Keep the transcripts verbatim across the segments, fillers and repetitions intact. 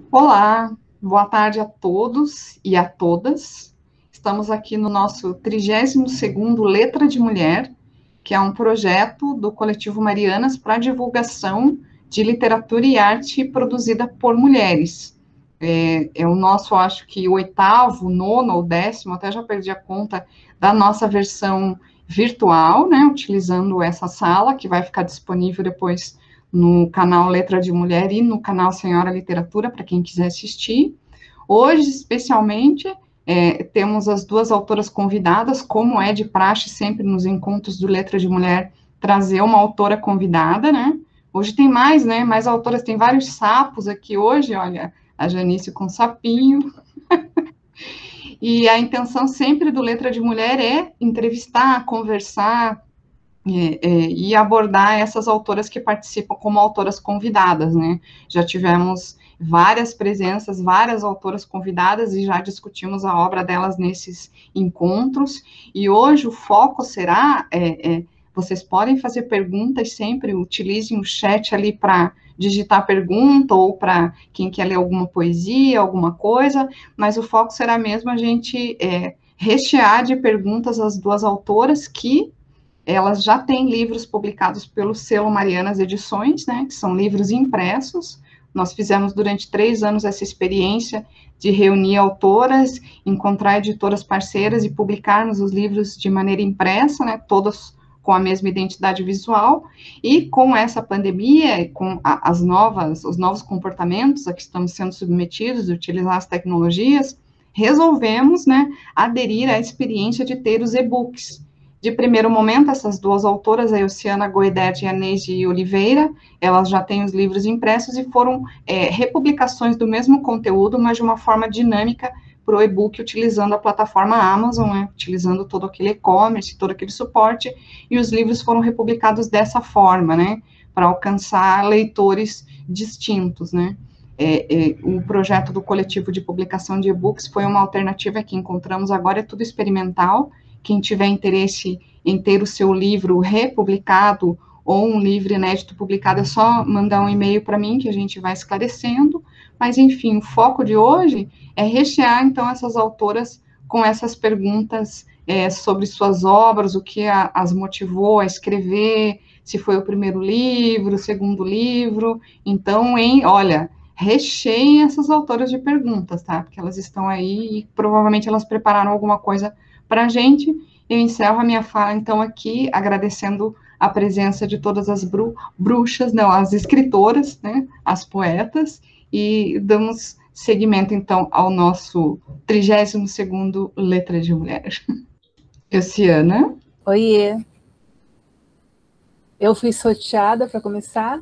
Olá, boa tarde a todos e a todas. Estamos aqui no nosso trigésimo segundo Letra de Mulher, que é um projeto do Coletivo Marianas para divulgação de literatura e arte produzida por mulheres. É, é o nosso, acho que, oitavo, nono ou décimo, até já perdi a conta, da nossa versão virtual, né, utilizando essa sala, que vai ficar disponível depois no canal Letra de Mulher e no canal Senhora Literatura, para quem quiser assistir. Hoje, especialmente, é, temos as duas autoras convidadas, como é de praxe sempre nos encontros do Letra de Mulher, trazer uma autora convidada, né? Hoje tem mais, né? Mais autoras, tem vários sapos aqui hoje, olha, a Janice com sapinho. E a intenção sempre do Letra de Mulher é entrevistar, conversar, é, é, e abordar essas autoras que participam como autoras convidadas, né? Já tivemos várias presenças, várias autoras convidadas e já discutimos a obra delas nesses encontros. E hoje o foco será, é, é, vocês podem fazer perguntas sempre, utilizem o chat ali para digitar pergunta ou para quem quer ler alguma poesia, alguma coisa, mas o foco será mesmo a gente é, rechear de perguntas as duas autoras que elas já têm livros publicados pelo selo Marianas Edições, né, que são livros impressos. Nós fizemos durante três anos essa experiência de reunir autoras, encontrar editoras parceiras e publicarmos os livros de maneira impressa, né, todas com a mesma identidade visual. E com essa pandemia, com a, as novas, os novos comportamentos a que estamos sendo submetidos, de utilizar as tecnologias, resolvemos, né, aderir à experiência de ter os e-books. De primeiro momento, essas duas autoras, a Elciana Goedet e a Neide Oliveira, elas já têm os livros impressos e foram é, republicações do mesmo conteúdo, mas de uma forma dinâmica para o e-book, utilizando a plataforma Amazon, né, utilizando todo aquele e-commerce, todo aquele suporte, e os livros foram republicados dessa forma, né, para alcançar leitores distintos, né. É, é, o projeto do coletivo de publicação de e-books foi uma alternativa que encontramos agora, é tudo experimental. Quem tiver interesse em ter o seu livro republicado ou um livro inédito publicado, é só mandar um e-mail para mim que a gente vai esclarecendo. Mas, enfim, o foco de hoje é rechear, então, essas autoras com essas perguntas é, sobre suas obras, o que a, as motivou a escrever, se foi o primeiro livro, o segundo livro. Então, em, olha, recheiem essas autoras de perguntas, tá? Porque elas estão aí e provavelmente elas prepararam alguma coisa para a gente. Eu encerro a minha fala, então, aqui, agradecendo a presença de todas as bru bruxas, não, as escritoras, né, as poetas, e damos seguimento, então, ao nosso trigésimo segundo Letra de Mulher. Euciana. Oiê. Eu fui sorteada para começar?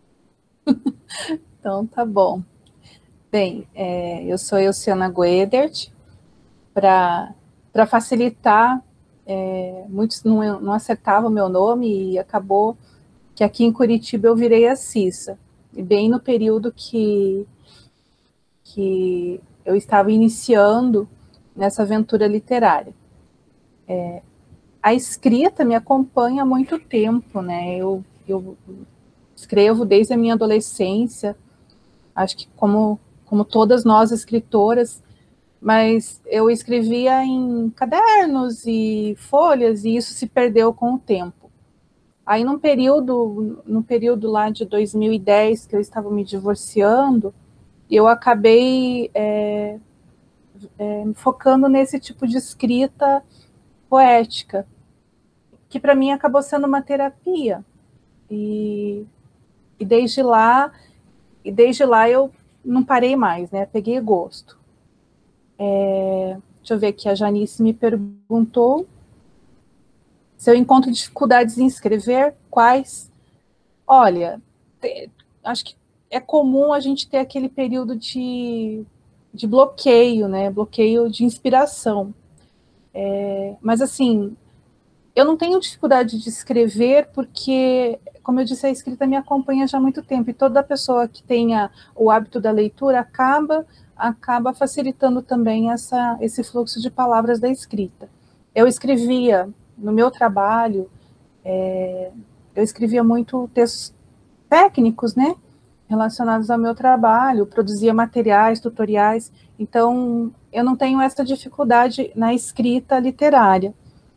Então, tá bom. Bem, é, eu sou Elciana Goedert. Para facilitar, é, muitos não, não acertavam o meu nome e acabou que aqui em Curitiba eu virei a Cissa. E bem no período que, que eu estava iniciando nessa aventura literária. É, a escrita me acompanha há muito tempo, né? Eu, eu escrevo desde a minha adolescência, acho que como, como todas nós escritoras, mas eu escrevia em cadernos e folhas, e isso se perdeu com o tempo. Aí, num período, no período lá de dois mil e dez, que eu estava me divorciando, eu acabei é, é, focando nesse tipo de escrita poética, que para mim acabou sendo uma terapia. E, e desde lá, e desde lá eu não parei mais, né? Peguei gosto. É, deixa eu ver aqui, a Janice me perguntou se eu encontro dificuldades em escrever, quais? Olha, te, acho que é comum a gente ter aquele período de, de bloqueio, né? Bloqueio de inspiração. É, mas, assim, eu não tenho dificuldade de escrever porque, como eu disse, a escrita me acompanha já há muito tempo, e toda pessoa que tenha o hábito da leitura acaba, acaba facilitando também essa, esse fluxo de palavras da escrita. Eu escrevia, no meu trabalho, é, eu escrevia muito textos técnicos, né, relacionados ao meu trabalho, produzia materiais, tutoriais, então eu não tenho essa dificuldade na escrita literária.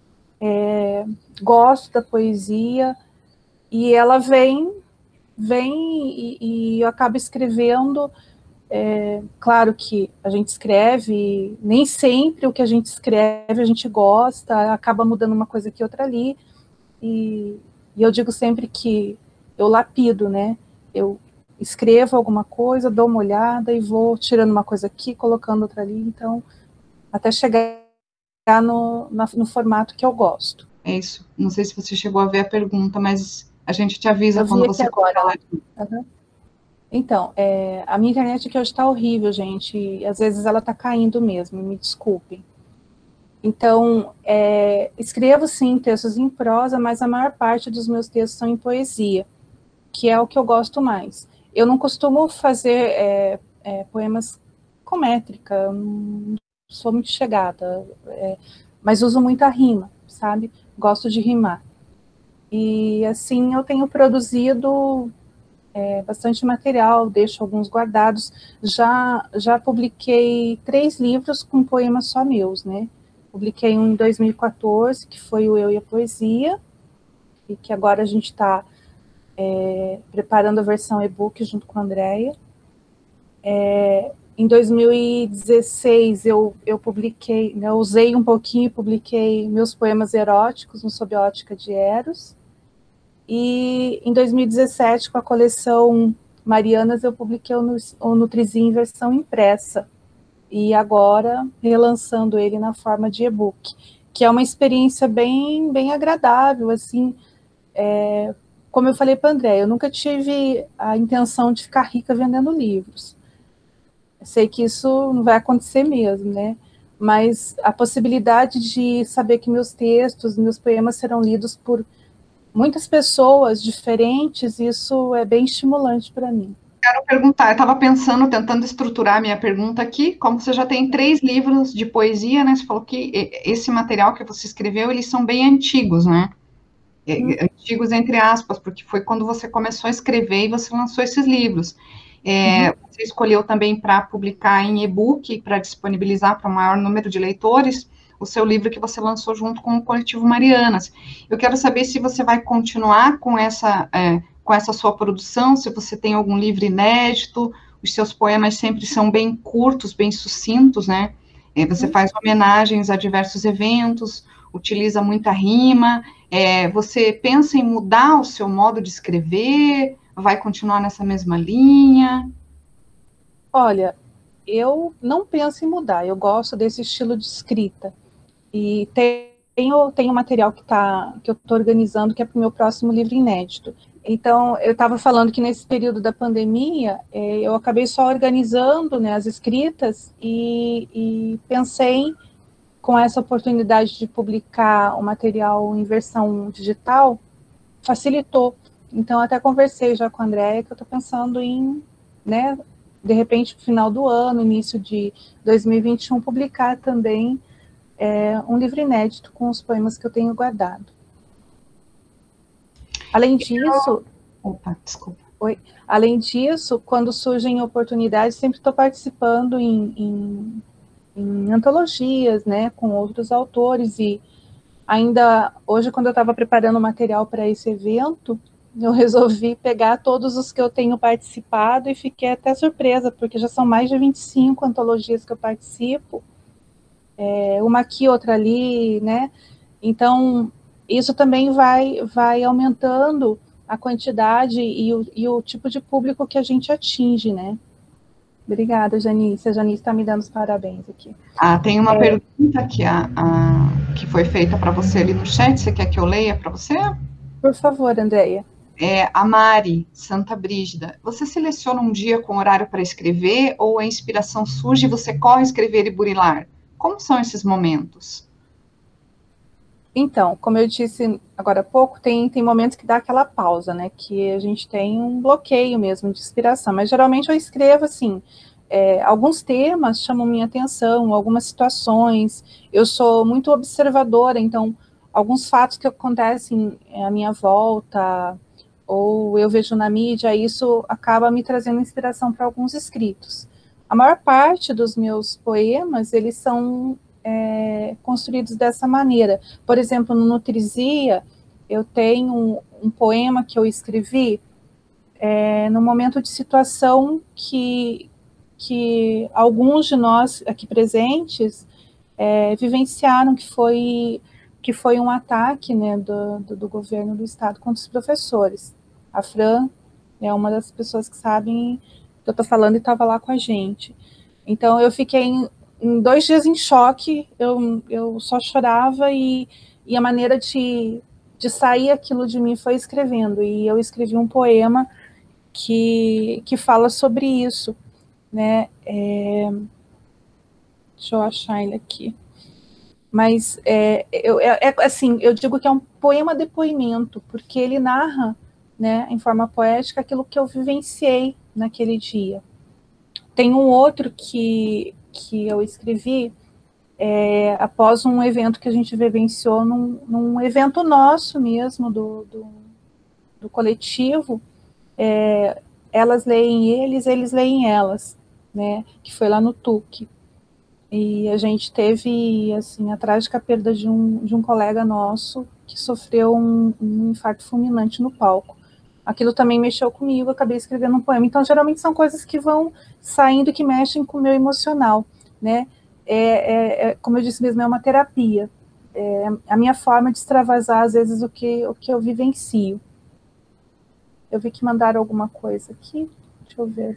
É, gosto da poesia, e ela vem, vem e, e eu acabo escrevendo. É, claro que a gente escreve, nem sempre o que a gente escreve a gente gosta, acaba mudando uma coisa aqui, outra ali, e, e eu digo sempre que eu lapido, né? Eu escrevo alguma coisa, dou uma olhada e vou tirando uma coisa aqui, colocando outra ali, então, até chegar no, na, no formato que eu gosto. É isso. Não sei se você chegou a ver a pergunta, mas a gente te avisa eu quando vi você aqui agora. falar. Uhum. Então, é, a minha internet aqui hoje está horrível, gente, e às vezes ela está caindo mesmo, me desculpem. Então, é, escrevo sim textos em prosa, mas a maior parte dos meus textos são em poesia, que é o que eu gosto mais. Eu não costumo fazer é, é, poemas com métrica, não sou muito chegada, é, mas uso muita rima, sabe? Gosto de rimar. E assim eu tenho produzido é, bastante material, deixo alguns guardados. Já, já publiquei três livros com poemas só meus, né? Publiquei um em dois mil e quatorze, que foi o Eu e a Poesia, e que agora a gente está é, preparando a versão e-book junto com a Andrea. É, em dois mil e dezesseis, eu, eu publiquei, né, eu usei um pouquinho e publiquei meus poemas eróticos no Sob a Ótica de Eros. E em dois mil e dezessete, com a coleção Marianas, eu publiquei o, o Nutrizinho em versão impressa. E agora, relançando ele na forma de e-book, que é uma experiência bem, bem agradável, assim, é, como eu falei para a André, eu nunca tive a intenção de ficar rica vendendo livros. Eu sei que isso não vai acontecer mesmo, né? Mas a possibilidade de saber que meus textos, meus poemas serão lidos por muitas pessoas diferentes, isso é bem estimulante para mim. Quero perguntar, eu estava pensando, tentando estruturar a minha pergunta aqui, como você já tem três livros de poesia, né? Você falou que esse material que você escreveu, eles são bem antigos, né? Hum. Antigos entre aspas, porque foi quando você começou a escrever e você lançou esses livros. É, uhum. Você escolheu também para publicar em e-book, para disponibilizar para o maior número de leitores, o seu livro que você lançou junto com o Coletivo Marianas. Eu quero saber se você vai continuar com essa, é, com essa sua produção, se você tem algum livro inédito, os seus poemas sempre são bem curtos, bem sucintos, né? É, você faz homenagens a diversos eventos, utiliza muita rima, é, você pensa em mudar o seu modo de escrever, vai continuar nessa mesma linha? Olha, eu não penso em mudar, eu gosto desse estilo de escrita. E tenho, tenho material que, tá, que eu estou organizando, que é para o meu próximo livro inédito. Então, eu estava falando que nesse período da pandemia, é, eu acabei só organizando, né, as escritas e, e pensei, com essa oportunidade de publicar o material em versão digital, facilitou. Então, até conversei já com a Andrea, que eu estou pensando em, né, de repente, no final do ano, início de dois mil e vinte e um, publicar também É, um livro inédito com os poemas que eu tenho guardado. Além disso... Opa, desculpa. Oi, além disso, quando surgem oportunidades, sempre estou participando em, em, em antologias, né, com outros autores, e ainda hoje, quando eu estava preparando o material para esse evento, eu resolvi pegar todos os que eu tenho participado e fiquei até surpresa, porque já são mais de vinte e cinco antologias que eu participo, É, uma aqui, outra ali, né? Então, isso também vai, vai aumentando a quantidade e o, e o tipo de público que a gente atinge, né? Obrigada, Janice. A Janice está me dando os parabéns aqui. Ah, tem uma é, pergunta que, a, a, que foi feita para você ali no chat. Você quer que eu leia para você? Por favor, Andréia. É, a Mari, Santa Brígida, você seleciona um dia com horário para escrever ou a inspiração surge e você corre escrever e burilar? Como são esses momentos? Então, como eu disse agora há pouco, tem, tem momentos que dá aquela pausa, né? Que a gente tem um bloqueio mesmo de inspiração. Mas geralmente eu escrevo assim, é, alguns temas chamam minha atenção, algumas situações. Eu sou muito observadora, então alguns fatos que acontecem à minha volta, ou eu vejo na mídia, isso acaba me trazendo inspiração para alguns escritos. A maior parte dos meus poemas, eles são é, construídos dessa maneira. Por exemplo, no Nutrizia, eu tenho um, um poema que eu escrevi é, no momento de situação que, que alguns de nós aqui presentes é, vivenciaram, que foi, que foi um ataque, né, do, do, do governo do estado contra os professores. A Fran é uma das pessoas que sabem que eu estou falando e estava lá com a gente. Então, eu fiquei em, em dois dias em choque, eu, eu só chorava e, e a maneira de, de sair aquilo de mim foi escrevendo. E eu escrevi um poema que, que fala sobre isso, né? É, deixa eu achar ele aqui. Mas, é, eu, é, é, assim, eu digo que é um poema-depoimento, porque ele narra, né, em forma poética, aquilo que eu vivenciei naquele dia. Tem um outro que, que eu escrevi é, após um evento que a gente vivenciou, num, num evento nosso mesmo, do, do, do coletivo, é, elas leem eles, eles leem elas, né, que foi lá no T U C. E a gente teve, assim, a trágica perda de um, de um colega nosso que sofreu um, um infarto fulminante no palco. Aquilo também mexeu comigo, eu acabei escrevendo um poema. Então, geralmente são coisas que vão saindo, que mexem com o meu emocional, né? É, é, é, como eu disse mesmo, é uma terapia. É a minha forma de extravasar, às vezes, o que, o que eu vivencio. Eu vi que mandaram alguma coisa aqui. Deixa eu ver.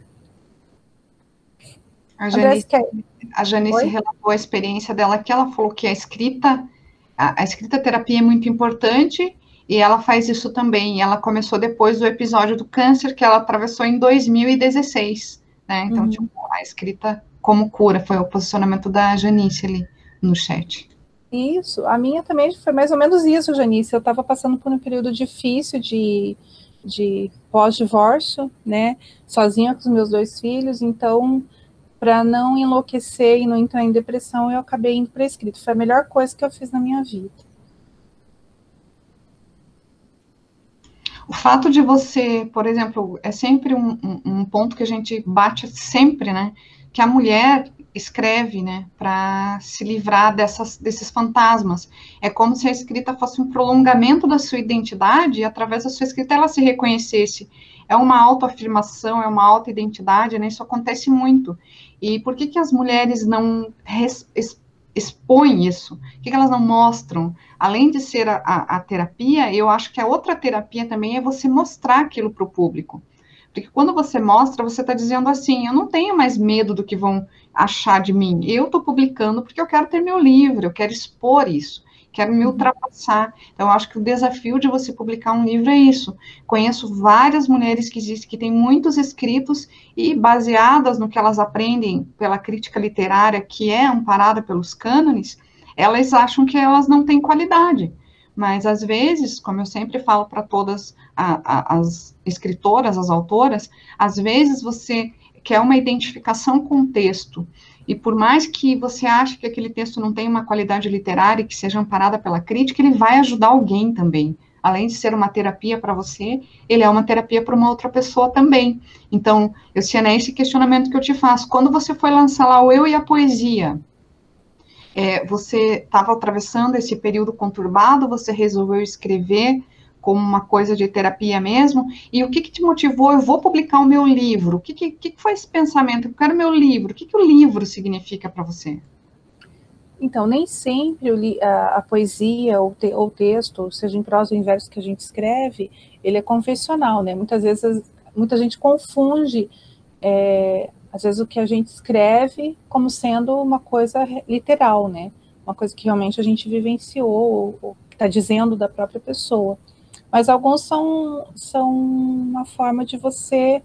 A Janice, a Janice relatou a experiência dela, que ela falou que a escrita, a, a escrita terapia é muito importante, e ela faz isso também. Ela começou depois do episódio do câncer, que ela atravessou em dois mil e dezesseis, né? Então, uhum. tipo, a escrita como cura, foi o posicionamento da Janice ali no chat. Isso, a minha também foi mais ou menos isso, Janice. Eu estava passando por um período difícil de, de pós-divórcio, né? Sozinha com os meus dois filhos, então, para não enlouquecer e não entrar em depressão, eu acabei indo para a escrita. Foi a melhor coisa que eu fiz na minha vida. O fato de você, por exemplo, é sempre um, um, um ponto que a gente bate sempre, né? Que a mulher escreve, né, para se livrar dessas, desses fantasmas. É como se a escrita fosse um prolongamento da sua identidade e, através da sua escrita, ela se reconhecesse. É uma autoafirmação, é uma autoidentidade, né? Isso acontece muito. E por que que as mulheres não res, expõem isso? Por que que elas não mostram? Além de ser a, a, a terapia, eu acho que a outra terapia também é você mostrar aquilo para o público. Porque quando você mostra, você está dizendo assim, eu não tenho mais medo do que vão achar de mim. Eu estou publicando porque eu quero ter meu livro, eu quero expor isso, quero me ultrapassar. Então, eu acho que o desafio de você publicar um livro é isso. Conheço várias mulheres que existem, que têm muitos escritos e, baseadas no que elas aprendem pela crítica literária, que é amparada pelos cânones, elas acham que elas não têm qualidade. Mas, às vezes, como eu sempre falo para todas a, a, as escritoras, as autoras, às vezes você quer uma identificação com o texto, e por mais que você ache que aquele texto não tem uma qualidade literária, que seja amparada pela crítica, ele vai ajudar alguém também. Além de ser uma terapia para você, ele é uma terapia para uma outra pessoa também. Então, Euciana, é esse questionamento que eu te faço. Quando você foi lançar lá o Eu e a Poesia, É, você estava atravessando esse período conturbado, você resolveu escrever como uma coisa de terapia mesmo, e o que, que te motivou? Eu vou publicar o meu livro. O que, que, que foi esse pensamento? Eu quero meu livro. O que, que o livro significa para você? Então, nem sempre o, a, a poesia ou te, o texto, seja em prosa ou em verso que a gente escreve, ele é confessional, né? Muitas vezes, muita gente confunde é, às vezes o que a gente escreve como sendo uma coisa literal, né? Uma coisa que realmente a gente vivenciou, ou, ou está dizendo da própria pessoa. Mas alguns são, são uma forma de você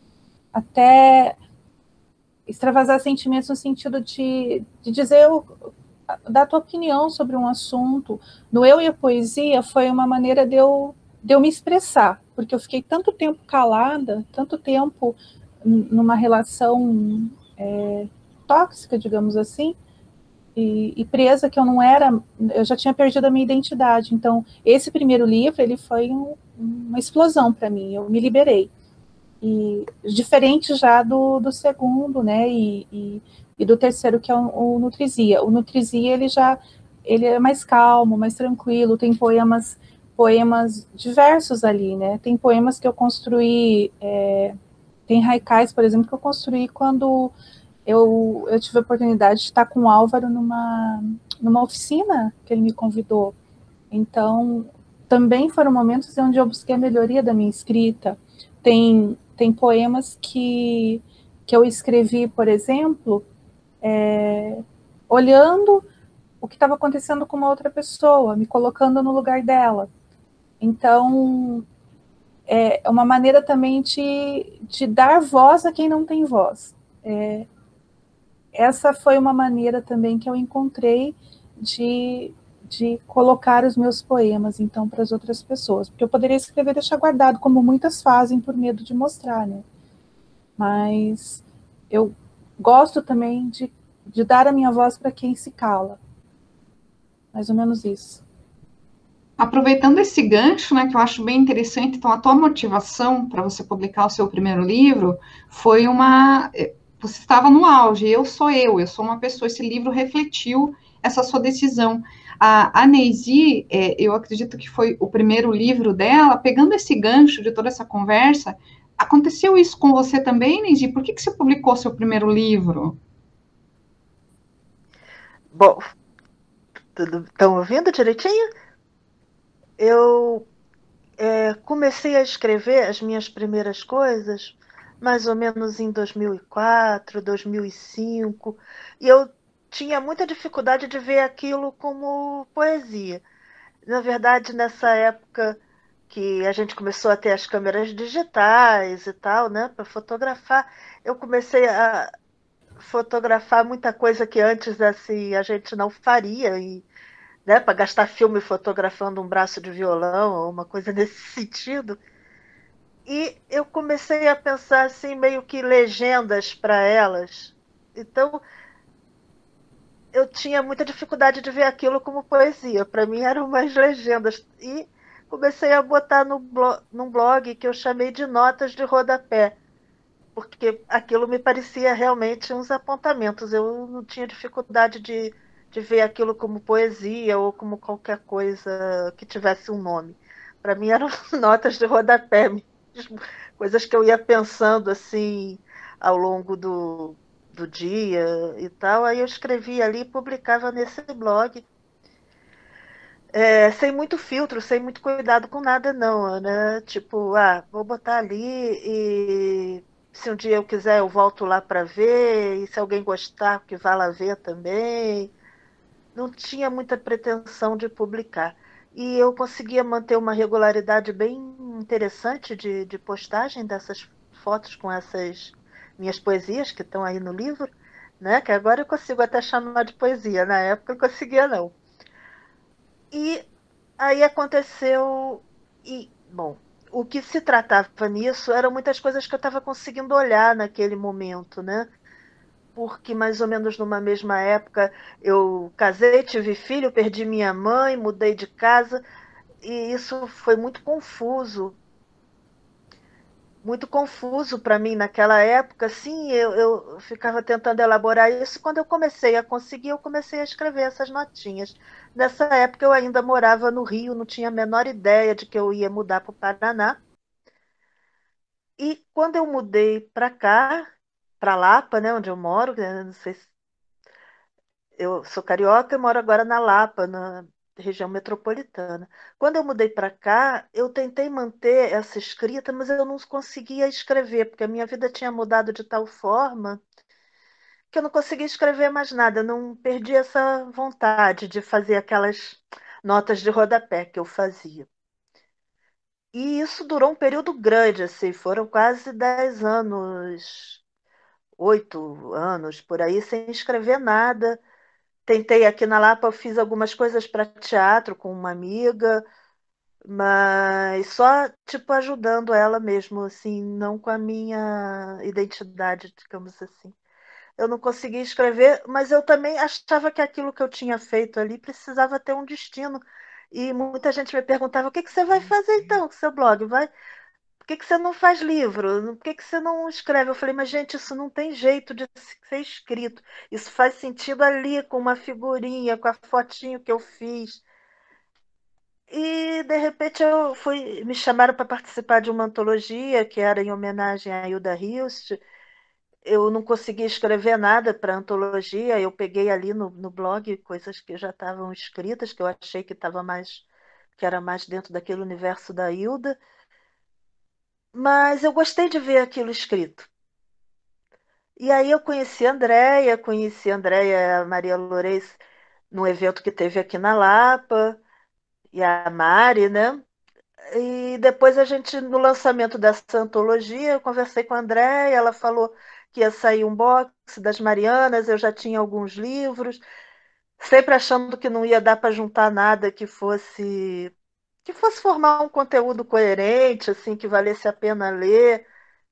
até extravasar sentimentos no sentido de, de dizer, dar a tua opinião sobre um assunto. No Eu e a Poesia foi uma maneira de eu, de eu me expressar, porque eu fiquei tanto tempo calada, tanto tempo numa relação é, tóxica, digamos assim, e, e presa, que eu não era, eu já tinha perdido a minha identidade. Então, esse primeiro livro, ele foi um, uma explosão para mim, eu me liberei. E diferente já do, do segundo, né, e, e, e do terceiro, que é o, o Nutrizia. O Nutrizia, ele já ele é mais calmo, mais tranquilo, tem poemas, poemas diversos ali, né, tem poemas que eu construí, é, tem haikais, por exemplo, que eu construí quando eu, eu tive a oportunidade de estar com o Álvaro numa, numa oficina que ele me convidou. Então, também foram momentos onde eu busquei a melhoria da minha escrita. Tem, tem poemas que, que eu escrevi, por exemplo, é, olhando o que estava acontecendo com uma outra pessoa, me colocando no lugar dela. Então, é uma maneira também de, de dar voz a quem não tem voz. É, essa foi uma maneira também que eu encontrei de, de colocar os meus poemas, então, para as outras pessoas. Porque eu poderia escrever e deixar guardado, como muitas fazem, por medo de mostrar, né? Mas eu gosto também de, de dar a minha voz para quem se cala. Mais ou menos isso. Aproveitando esse gancho, né, que eu acho bem interessante, então a tua motivação para você publicar o seu primeiro livro foi uma, você estava no auge, eu sou eu, eu sou uma pessoa, esse livro refletiu essa sua decisão. A, a Neisi, é, eu acredito que foi o primeiro livro dela, pegando esse gancho de toda essa conversa, aconteceu isso com você também, Neisi? Por que, que você publicou seu primeiro livro? Bom, estão ouvindo direitinho? Eu é, comecei a escrever as minhas primeiras coisas mais ou menos em dois mil e quatro, dois mil e cinco, e eu tinha muita dificuldade de ver aquilo como poesia. Na verdade, nessa época que a gente começou a ter as câmeras digitais e tal, né, para fotografar, eu comecei a fotografar muita coisa que antes assim a gente não faria, e né, para gastar filme fotografando um braço de violão ou uma coisa nesse sentido. E eu comecei a pensar assim, meio que legendas para elas. Então, eu tinha muita dificuldade de ver aquilo como poesia. Para mim, eram umas legendas. E comecei a botar no blog, num blog que eu chamei de Notas de Rodapé, porque aquilo me parecia realmente uns apontamentos. Eu não tinha dificuldade de, de ver aquilo como poesia ou como qualquer coisa que tivesse um nome. Para mim eram notas de rodapé mesmo, coisas que eu ia pensando assim ao longo do, do dia e tal. Aí eu escrevia ali e publicava nesse blog. É, sem muito filtro, sem muito cuidado com nada, não, né? Tipo, ah, vou botar ali e se um dia eu quiser eu volto lá para ver, e se alguém gostar, que vá lá ver também. Não tinha muita pretensão de publicar. E eu conseguia manter uma regularidade bem interessante de, de postagem dessas fotos com essas minhas poesias que estão aí no livro, né? Que agora eu consigo até chamar de poesia, na época eu conseguia não. E aí aconteceu, e, bom, o que se tratava nisso eram muitas coisas que eu estava conseguindo olhar naquele momento, né? Porque mais ou menos numa mesma época eu casei, tive filho, perdi minha mãe, mudei de casa, e isso foi muito confuso, muito confuso para mim naquela época. Sim, eu, eu ficava tentando elaborar isso. Quando eu comecei a conseguir, eu comecei a escrever essas notinhas. Nessa época eu ainda morava no Rio, não tinha a menor ideia de que eu ia mudar para o Paraná. E quando eu mudei para cá, para Lapa, né, onde eu moro, não sei se eu sou carioca e moro agora na Lapa, na região metropolitana. Quando eu mudei para cá, eu tentei manter essa escrita, mas eu não conseguia escrever, porque a minha vida tinha mudado de tal forma que eu não conseguia escrever mais nada. Eu não perdi essa vontade de fazer aquelas notas de rodapé que eu fazia. E isso durou um período grande, assim, foram quase dez anos, oito anos por aí, sem escrever nada. Tentei aqui na Lapa, eu fiz algumas coisas para teatro com uma amiga, mas só tipo ajudando ela mesmo, assim, não com a minha identidade, digamos assim. eu não conseguia escrever, mas eu também achava que aquilo que eu tinha feito ali precisava ter um destino. E muita gente me perguntava: o que, que você vai fazer então com seu blog? Vai por que, que você não faz livro? Por que, que você não escreve? Eu falei, mas gente, isso não tem jeito de ser escrito. Isso faz sentido ali, com uma figurinha, com a fotinho que eu fiz. E, de repente, eu fui, me chamaram para participar de uma antologia que era em homenagem a Hilda Hilst. Eu não conseguia escrever nada para a antologia. Eu peguei ali no, no blog coisas que já estavam escritas, que eu achei que estava mais, que era mais dentro daquele universo da Hilda. Mas eu gostei de ver aquilo escrito. E aí eu conheci a Andréia, conheci a Andréia Maria Lourez num evento que teve aqui na Lapa, e a Mari, né? E depois a gente, no lançamento dessa antologia, eu conversei com a Andréia, ela falou que ia sair um box das Marianas, eu já tinha alguns livros, sempre achando que não ia dar para juntar nada que fosse que fosse formar um conteúdo coerente, assim, que valesse a pena ler.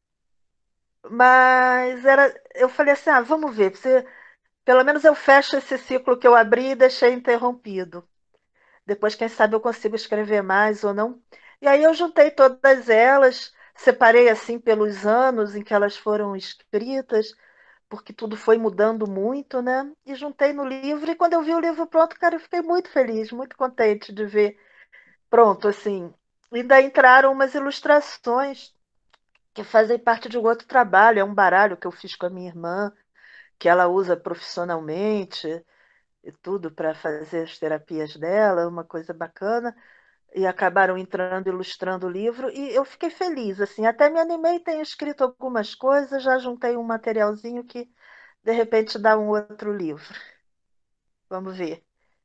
Mas era, eu falei assim, ah, vamos ver, você, pelo menos eu fecho esse ciclo que eu abri e deixei interrompido. Depois, quem sabe, eu consigo escrever mais ou não. E aí eu juntei todas elas, separei assim pelos anos em que elas foram escritas, porque tudo foi mudando muito, né? E juntei no livro, e quando eu vi o livro pronto, cara, eu fiquei muito feliz, muito contente de ver pronto, assim. Ainda entraram umas ilustrações que fazem parte de um outro trabalho, é um baralho que eu fiz com a minha irmã, que ela usa profissionalmente e tudo para fazer as terapias dela, uma coisa bacana, e acabaram entrando, ilustrando o livro, e eu fiquei feliz, assim, até me animei, tenho escrito algumas coisas, já juntei um materialzinho que, de repente, dá um outro livro. Vamos ver.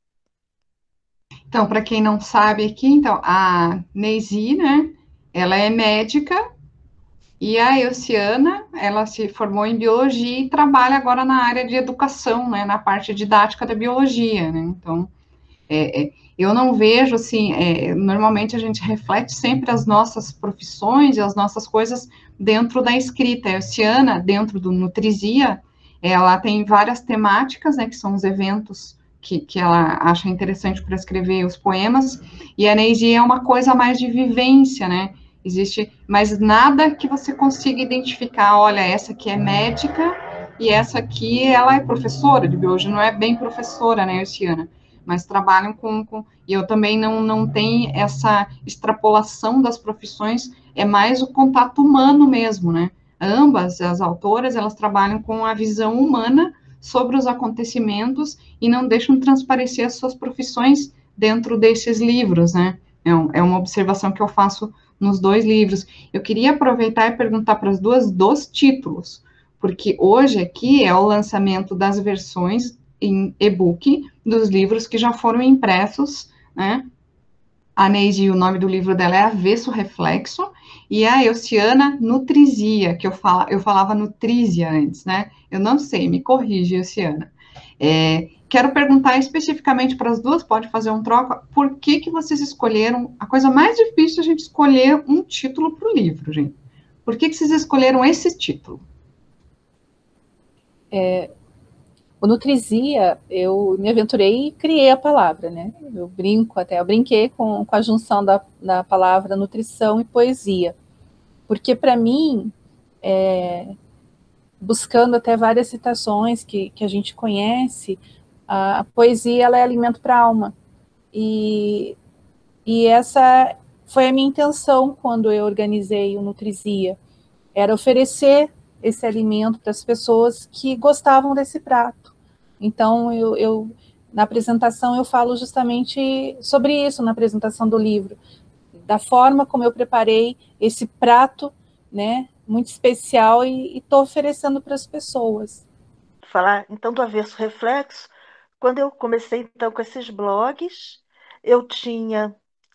Então, para quem não sabe aqui, então, a Neisi, né, ela é médica e a Elciana, ela se formou em biologia e trabalha agora na área de educação, né, na parte didática da biologia, né, então, é, é, eu não vejo, assim, é, normalmente a gente reflete sempre as nossas profissões e as nossas coisas dentro da escrita. A Elciana, dentro do Nutrizia, ela tem várias temáticas, né, que são os eventos que, que ela acha interessante para escrever os poemas, e a Neide é uma coisa mais de vivência, né, existe, mas nada que você consiga identificar, olha, essa aqui é médica, e essa aqui, ela é professora de biologia, não é bem professora, né, Elciana, mas trabalham com, com, e eu também não, não tenho essa extrapolação das profissões, é mais o contato humano mesmo, né, ambas, as autoras, elas trabalham com a visão humana sobre os acontecimentos e não deixam transparecer as suas profissões dentro desses livros, né, é, um, é uma observação que eu faço nos dois livros. Eu queria aproveitar e perguntar para as duas dos títulos, porque hoje aqui é o lançamento das versões em e-book dos livros que já foram impressos, né? A Neide, o nome do livro dela é Avesso Reflexo, e a Elciana, Nutrisia, que eu, fala, eu falava Nutrísia antes, né? Eu não sei, me corrige, Elciana. É, quero perguntar especificamente para as duas, pode fazer um troca, por que que vocês escolheram, a coisa mais difícil é a gente escolher um título para o livro, gente. Por que que vocês escolheram esse título? É, o Nutrizia, eu me aventurei e criei a palavra, né? Eu brinco até, eu brinquei com, com a junção da, da palavra nutrição e poesia, porque para mim, é, buscando até várias citações que, que a gente conhece, a, a poesia ela é alimento para a alma, e, e essa foi a minha intenção quando eu organizei o Nutrizia, era oferecer esse alimento para as pessoas que gostavam desse prato. Então, eu, eu, na apresentação, eu falo justamente sobre isso, na apresentação do livro, da forma como eu preparei esse prato, né, muito especial, e estou oferecendo para as pessoas. Falar, então, do Avesso Reflexo, quando eu comecei, então, com esses blogs, eu tinha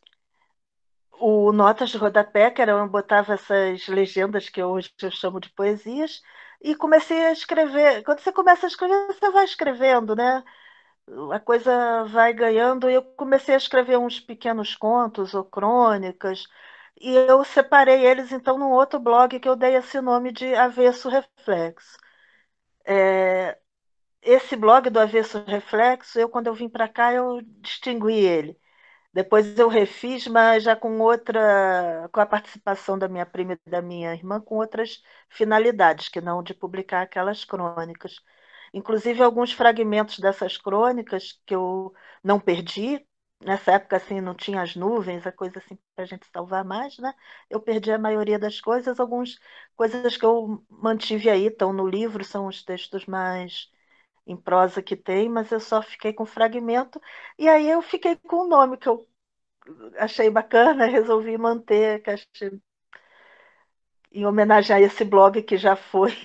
o Notas de Rodapé, que era eu botava essas legendas que hoje eu chamo de poesias, e comecei a escrever. Quando você começa a escrever, você vai escrevendo, né? A coisa vai ganhando, e eu comecei a escrever uns pequenos contos ou crônicas, e eu separei eles, então, num outro blog que eu dei esse nome de Avesso Reflexo. É, esse blog do Avesso Reflexo, eu, quando eu vim para cá, eu distingui ele. Depois eu refiz, mas já com outra, com a participação da minha prima e da minha irmã, com outras finalidades, que não de publicar aquelas crônicas. Inclusive, alguns fragmentos dessas crônicas que eu não perdi, nessa época assim não tinha as nuvens, a coisa assim para a gente salvar mais, né? Eu perdi a maioria das coisas, algumas coisas que eu mantive aí, estão no livro, são os textos mais em prosa que tem, mas eu só fiquei com fragmento, e aí eu fiquei com o nome que eu achei bacana, resolvi manter, que achei, em homenagem a esse blog que já foi,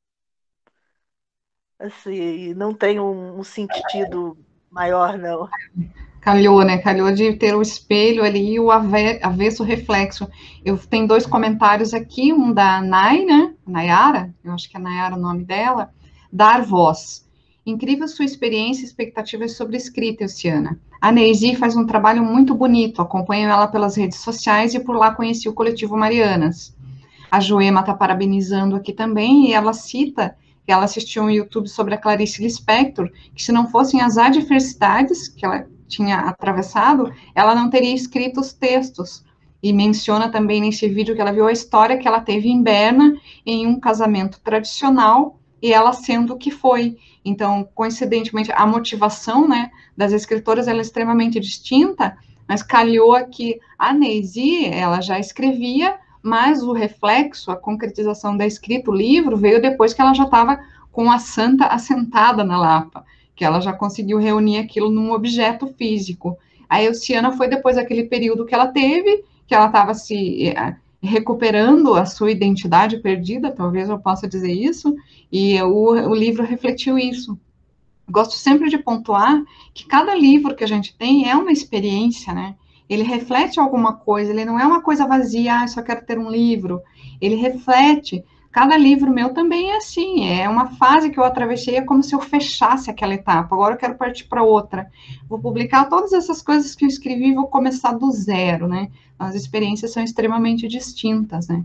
assim, não tem um, um sentido maior, não. Calhou, né? Calhou de ter o espelho ali e o ave, avesso reflexo. Eu tenho dois comentários aqui, um da Nay, né? Nayara, eu acho que é Nayara o nome dela, dar voz. Incrível sua experiência e expectativas sobre escrita, Luciana. A Neisi faz um trabalho muito bonito, acompanho ela pelas redes sociais e por lá conheci o coletivo Marianas. A Joema está parabenizando aqui também, e ela cita que ela assistiu um YouTube sobre a Clarice Lispector, que se não fossem as adversidades que ela tinha atravessado, ela não teria escrito os textos. E menciona também nesse vídeo que ela viu a história que ela teve em Berna, em um casamento tradicional, e ela sendo o que foi. Então, coincidentemente, a motivação, né, das escritoras ela é extremamente distinta, mas calhou aqui a Neisi, ela já escrevia, mas o reflexo, a concretização da escrita, o livro, veio depois que ela já estava com a santa assentada na Lapa, que ela já conseguiu reunir aquilo num objeto físico. A Elciana foi depois daquele período que ela teve, que ela estava se recuperando a sua identidade perdida, talvez eu possa dizer isso, e o, o livro refletiu isso. Gosto sempre de pontuar que cada livro que a gente tem é uma experiência, né? Ele reflete alguma coisa, ele não é uma coisa vazia, ah, só quero ter um livro. Ele reflete. Cada livro meu também é assim, é uma fase que eu atravessei, é como se eu fechasse aquela etapa, agora eu quero partir para outra. Vou publicar todas essas coisas que eu escrevi e vou começar do zero, né? As experiências são extremamente distintas, né?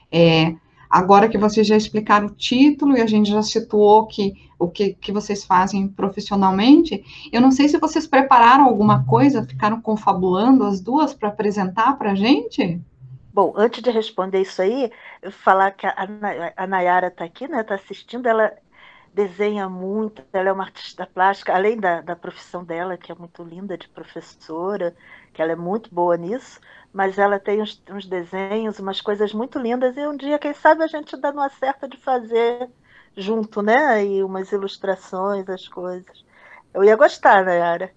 É, agora que vocês já explicaram o título e a gente já situou que, o que, que vocês fazem profissionalmente, eu não sei se vocês prepararam alguma coisa, ficaram confabulando as duas para apresentar para a gente? Bom, antes de responder isso aí, eu falar que a, a Nayara está aqui, né? Está assistindo, ela desenha muito, ela é uma artista plástica, além da, da profissão dela, que é muito linda, de professora, que ela é muito boa nisso, mas ela tem uns, uns desenhos, umas coisas muito lindas, e um dia, quem sabe, a gente dá uma certa de fazer junto, né? E umas ilustrações, as coisas. Eu ia gostar, Nayara.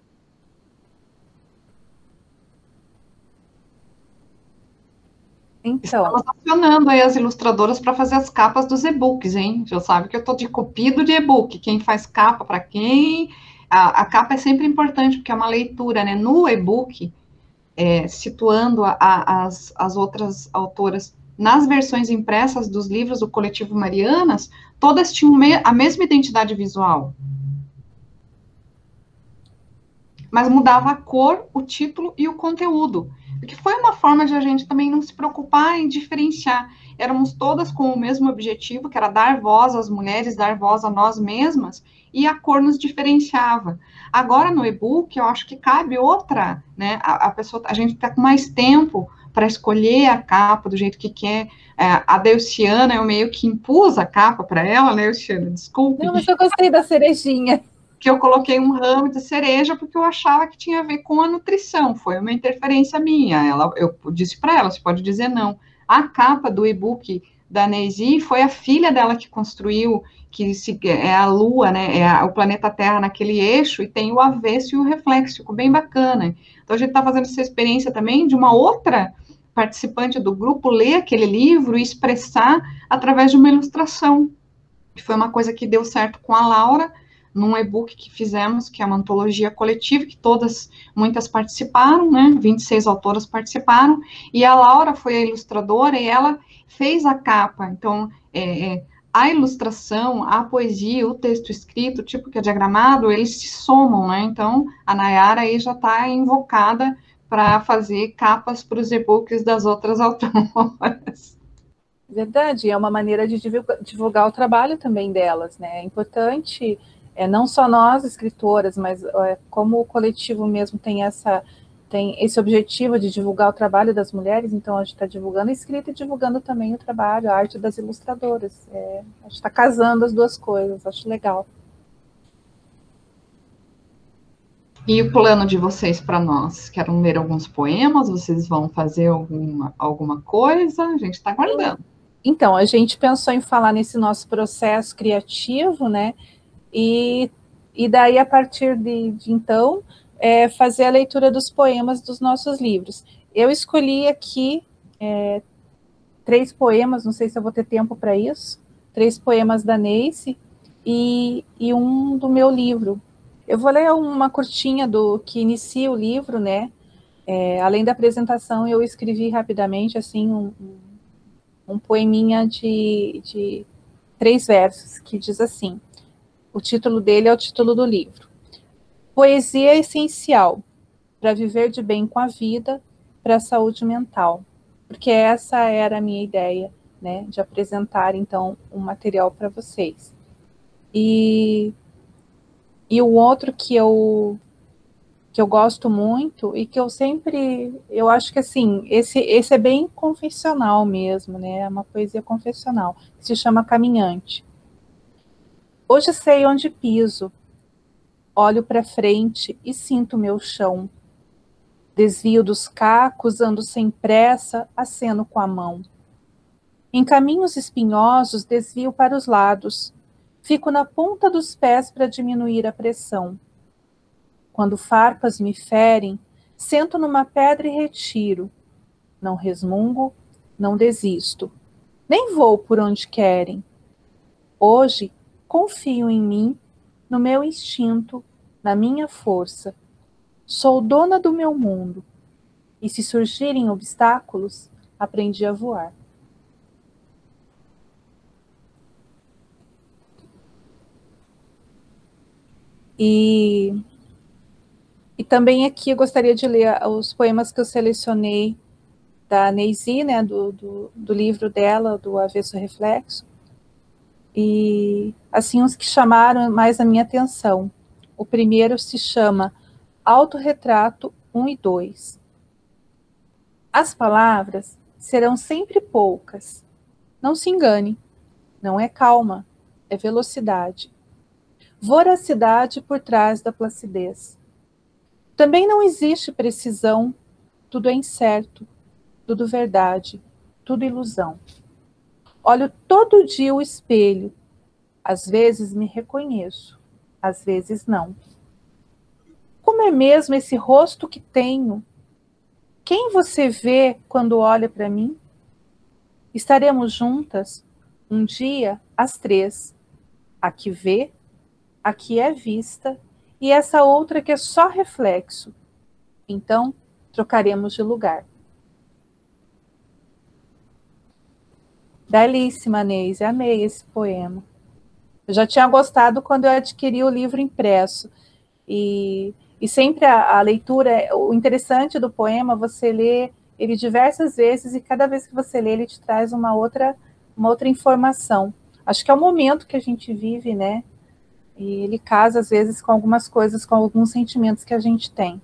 Então. Estamos acionando aí as ilustradoras para fazer as capas dos e-books, hein? Já sabe que eu estou de cupido de e-book. Quem faz capa para quem? A, a capa é sempre importante, porque é uma leitura, né? No e-book, é, situando a, a, as, as outras autoras nas versões impressas dos livros do Coletivo Marianas, todas tinham me, a mesma identidade visual. Mas mudava a cor, o título e o conteúdo. Porque foi uma forma de a gente também não se preocupar em diferenciar. Éramos todas com o mesmo objetivo, que era dar voz às mulheres, dar voz a nós mesmas, e a cor nos diferenciava. Agora, no e-book, eu acho que cabe outra, né? A, a pessoa, a gente está com mais tempo para escolher a capa do jeito que quer. É, a Delciana, eu meio que impus a capa para ela, né, Delciana? Desculpe. Não, mas eu gostei da cerejinha. Que eu coloquei um ramo de cereja porque eu achava que tinha a ver com a nutrição, foi uma interferência minha. Ela, eu disse para ela, você pode dizer não. A capa do e-book da Neisi foi a filha dela que construiu, que se, é a Lua, né, é a, o planeta Terra naquele eixo, e tem o avesso e o reflexo, ficou bem bacana. Então a gente está fazendo essa experiência também de uma outra participante do grupo ler aquele livro e expressar através de uma ilustração, que foi uma coisa que deu certo com a Laura, num e-book que fizemos, que é uma antologia coletiva, que todas, muitas participaram, né, vinte e seis autoras participaram, e a Laura foi a ilustradora, e ela fez a capa, então, é, é, a ilustração, a poesia, o texto escrito, o tipo que é diagramado, eles se somam, né, então, a Nayara aí já está invocada para fazer capas para os e-books das outras autoras. Verdade, é uma maneira de divulgar, divulgar o trabalho também delas, né? É importante, é, não só nós, escritoras, mas é, como o coletivo mesmo tem, essa, tem esse objetivo de divulgar o trabalho das mulheres, então a gente está divulgando a escrita e divulgando também o trabalho, a arte das ilustradoras. É, a gente está casando as duas coisas, acho legal. E o plano de vocês para nós? Querem ler alguns poemas? Vocês vão fazer alguma, alguma coisa? A gente está aguardando. Então, a gente pensou em falar nesse nosso processo criativo, né? E, e daí, a partir de, de então, é, fazer a leitura dos poemas dos nossos livros. Eu escolhi aqui é, três poemas, não sei se eu vou ter tempo para isso, três poemas da Neice e, e um do meu livro. Eu vou ler uma curtinha do que inicia o livro, né? É, além da apresentação, eu escrevi rapidamente, assim, um, um poeminha de, de três versos, que diz assim, o título dele é o título do livro. Poesia é essencial para viver de bem com a vida, para a saúde mental. Porque essa era a minha ideia, né, de apresentar, então, um material para vocês. E, e o outro que eu, que eu gosto muito, e que eu sempre, eu acho que, assim, esse, esse é bem confessional mesmo, né, é uma poesia confessional, que se chama Caminhante. Hoje sei onde piso, olho para frente e sinto meu chão. Desvio dos cacos, ando sem pressa, aceno com a mão. Em caminhos espinhosos, desvio para os lados. Fico na ponta dos pés para diminuir a pressão. Quando farpas me ferem, sento numa pedra e retiro. Não resmungo, não desisto. Nem vou por onde querem. Hoje, confio em mim, no meu instinto, na minha força. Sou dona do meu mundo. E se surgirem obstáculos, aprendi a voar. E, e também aqui eu gostaria de ler os poemas que eu selecionei da Neice, né, do, do, do livro dela, do Avesso Reflexo. E, assim, os que chamaram mais a minha atenção. O primeiro se chama Autorretrato um e dois. As palavras serão sempre poucas. Não se engane, não é calma, é velocidade. Voracidade por trás da placidez. Também não existe precisão, tudo é incerto, tudo verdade, tudo ilusão. Olho todo dia o espelho, às vezes me reconheço, às vezes não. Como é mesmo esse rosto que tenho? Quem você vê quando olha para mim? Estaremos juntas um dia às três. A que vê, a que é vista, e essa outra que é só reflexo. Então, trocaremos de lugar. Belíssima, Neice, amei esse poema. Eu já tinha gostado quando eu adquiri o livro impresso. E, e sempre a, a leitura, o interessante do poema, você lê ele diversas vezes e cada vez que você lê, ele te traz uma outra, uma outra informação. Acho que é o momento que a gente vive, né? E ele casa, às vezes, com algumas coisas, com alguns sentimentos que a gente tem.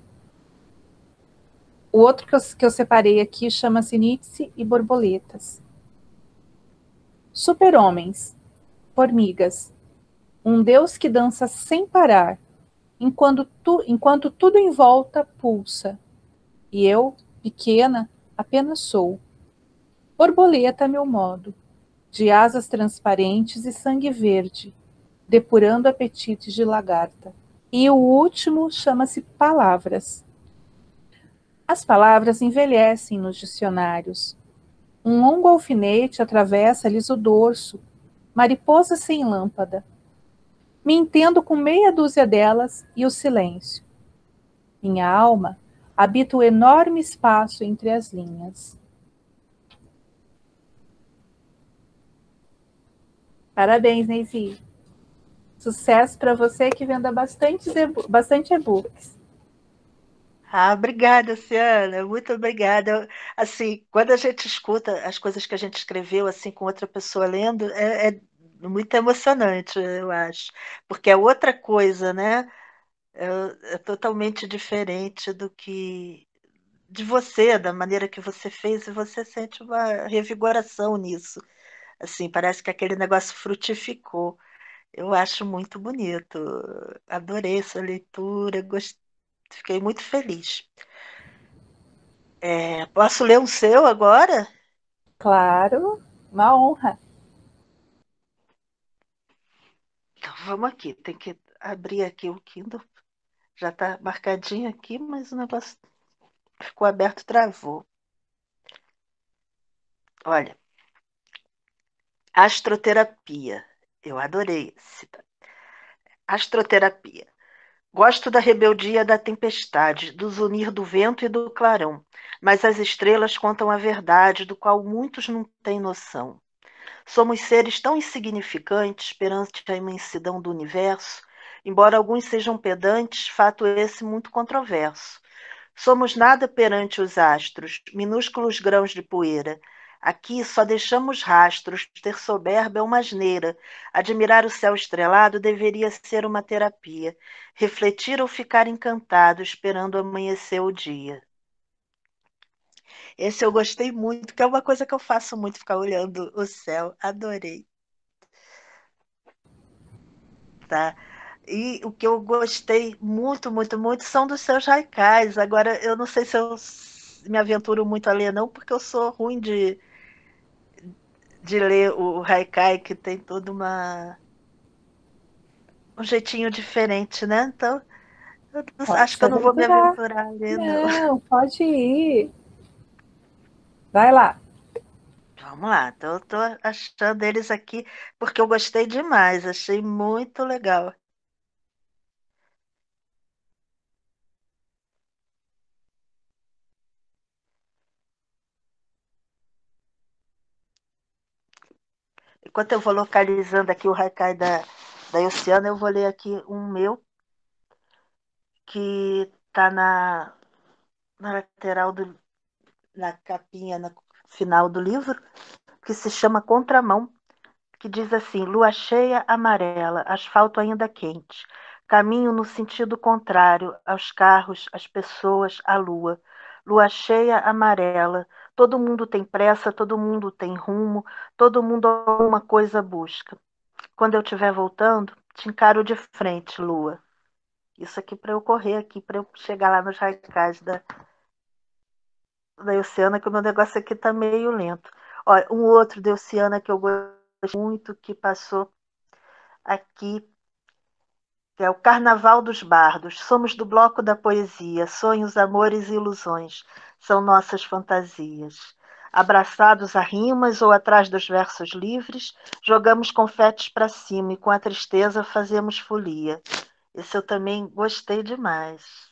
O outro que eu, que eu separei aqui chama-se Nietzsche e Borboletas. Super-homens, formigas, um Deus que dança sem parar, enquanto, tu, enquanto tudo em volta pulsa. E eu, pequena, apenas sou. Borboleta a meu modo, de asas transparentes e sangue verde, depurando apetites de lagarta. E o último chama-se palavras. As palavras envelhecem nos dicionários. Um longo alfinete atravessa-lhes o dorso, mariposa sem lâmpada. Me entendo com meia dúzia delas e o silêncio. Minha alma habita o enorme espaço entre as linhas. Parabéns, Neice. Sucesso para você que venda bastante, bastante e-books. Ah, obrigada, Ciana, muito obrigada. Eu, assim, quando a gente escuta as coisas que a gente escreveu assim com outra pessoa lendo, é, é muito emocionante, eu acho, porque é outra coisa, né? É, é totalmente diferente do que de você, da maneira que você fez, e você sente uma revigoração nisso. Assim, parece que aquele negócio frutificou. Eu acho muito bonito. Adorei essa leitura, gost... fiquei muito feliz. É, posso ler o seu agora? Claro, uma honra. Então, vamos aqui. Tem que abrir aqui o Kindle. Já está marcadinho aqui, mas o negócio ficou aberto, travou. Olha, astroterapia. Eu adorei esse. Astroterapia. Gosto da rebeldia da tempestade, do zunir do vento e do clarão, mas as estrelas contam a verdade, do qual muitos não têm noção. Somos seres tão insignificantes perante a imensidão do universo, embora alguns sejam pedantes, fato esse muito controverso. Somos nada perante os astros, minúsculos grãos de poeira. Aqui só deixamos rastros, ter soberba é uma asneira. Admirar o céu estrelado deveria ser uma terapia. Refletir ou ficar encantado, esperando amanhecer o dia. Esse eu gostei muito, que é uma coisa que eu faço muito, ficar olhando o céu. Adorei. Tá? E o que eu gostei muito, muito, muito são dos seus haikais. Agora, eu não sei se eu me aventuro muito a ler, não, porque eu sou ruim de, de ler o haikai, que tem todo uma, um jeitinho diferente, né? Então, eu Pode acho que se eu não vou me aventurar. aventurar a ler, não. Não, pode ir. Vai lá. Vamos lá, então eu tô achando eles aqui, porque eu gostei demais, achei muito legal. Enquanto eu vou localizando aqui o haikai da, da Oceana, eu vou ler aqui um meu, que tá na, na lateral do, na capinha, no final do livro, que se chama Contramão, que diz assim: lua cheia amarela, asfalto ainda quente, caminho no sentido contrário aos carros, às pessoas, à lua. Lua cheia amarela, todo mundo tem pressa, todo mundo tem rumo, todo mundo alguma coisa busca. Quando eu estiver voltando, te encaro de frente, lua. Isso aqui para eu correr aqui, para eu chegar lá nos haikais da, da Oceana, que o meu negócio aqui tá meio lento. Olha, um outro da Oceana que eu gosto muito, que passou aqui, que é o Carnaval dos Bardos. Somos do bloco da poesia, sonhos, amores e ilusões são nossas fantasias. Abraçados a rimas ou atrás dos versos livres, jogamos confetes para cima e com a tristeza fazemos folia. Esse eu também gostei demais.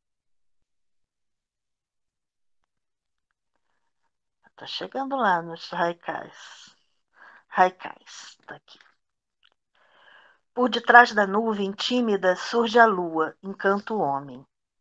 Tá chegando lá nos haikais. Haikais, tá aqui. Por detrás da nuvem tímida surge a lua, encanta o homem.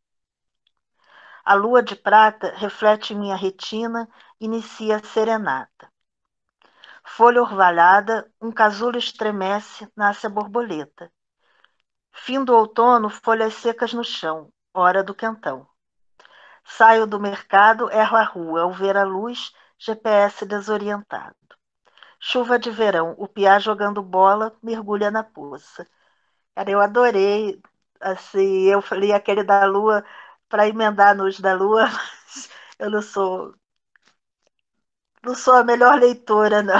A lua de prata reflete minha retina, inicia a serenata. Folha orvalhada, um casulo estremece, nasce a borboleta. Fim do outono, folhas secas no chão, hora do quentão. Saio do mercado, erro a rua, ao ver a luz, G P S desorientado. Chuva de verão, o piá jogando bola, mergulha na poça. Cara, eu adorei, assim, eu li aquele da lua para emendar nos da lua, mas eu não sou, não sou a melhor leitora, não.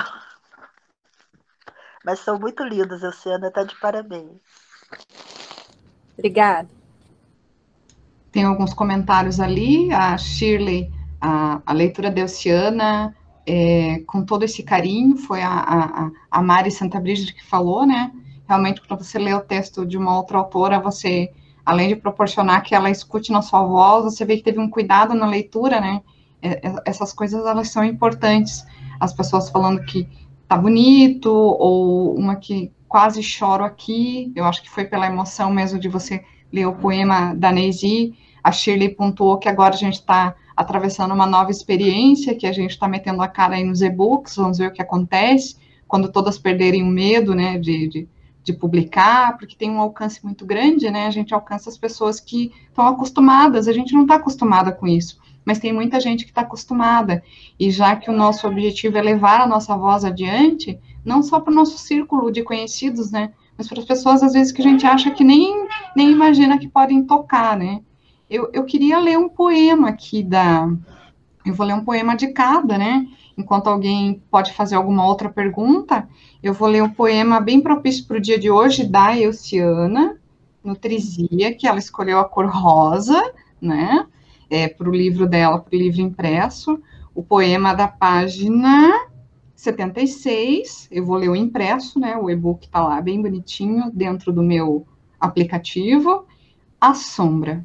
Mas são muito lindos, a Oceana está de parabéns. Obrigada. Tem alguns comentários ali, a Shirley, a, a leitura de Oceana, é, com todo esse carinho, foi a, a, a Mari Santa Brígida que falou, né? Realmente, quando você lê o texto de uma outra autora, você, além de proporcionar que ela escute na sua voz, você vê que teve um cuidado na leitura, né? Essas coisas, elas são importantes. As pessoas falando que tá bonito, ou uma que quase choro aqui, eu acho que foi pela emoção mesmo de você ler o poema da Neisi. A Shirley pontuou que agora a gente está atravessando uma nova experiência, que a gente está metendo a cara aí nos e-books, vamos ver o que acontece, quando todas perderem o medo, né, de, de, de publicar, porque tem um alcance muito grande, né, a gente alcança as pessoas que estão acostumadas, a gente não está acostumada com isso, mas tem muita gente que está acostumada, e já que o nosso objetivo é levar a nossa voz adiante, não só para o nosso círculo de conhecidos, né, mas para as pessoas, às vezes, que a gente acha que nem, nem imagina que podem tocar, né. Eu, eu queria ler um poema aqui da... Eu vou ler um poema de cada, né? Enquanto alguém pode fazer alguma outra pergunta, eu vou ler um poema bem propício para o dia de hoje, da Elciana Nutrizia, que ela escolheu a cor rosa, né? É, para o livro dela, para o livro impresso. O poema da página setenta e seis, eu vou ler o impresso, né? O e-book está lá bem bonitinho, dentro do meu aplicativo. A sombra.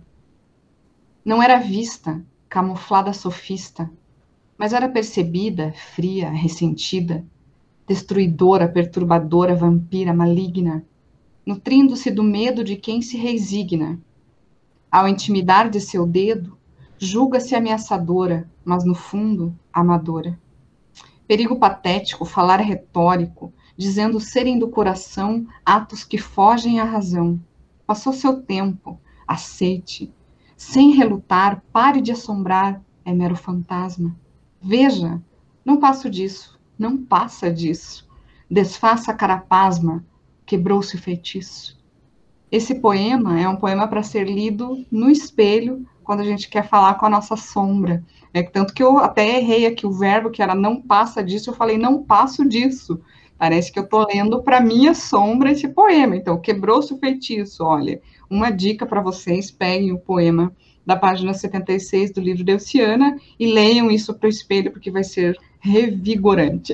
Não era vista, camuflada sofista, mas era percebida, fria, ressentida, destruidora, perturbadora, vampira, maligna, nutrindo-se do medo de quem se resigna. Ao intimidar de seu dedo, julga-se ameaçadora, mas no fundo, amadora. Perigo patético, falar retórico, dizendo serem do coração atos que fogem à razão. Passou seu tempo, aceite. Sem relutar, pare de assombrar, é mero fantasma. Veja, não passo disso, não passa disso. Desfaça a carapasma, quebrou-se o feitiço. Esse poema é um poema para ser lido no espelho, quando a gente quer falar com a nossa sombra. É, tanto que eu até errei aqui o verbo, que era não passa disso, eu falei não passo disso. Parece que eu estou lendo para minha sombra esse poema. Então, quebrou-se o feitiço, olha. Uma dica para vocês, peguem o poema da página setenta e seis do livro de Elciana e leiam isso para o espelho, porque vai ser revigorante.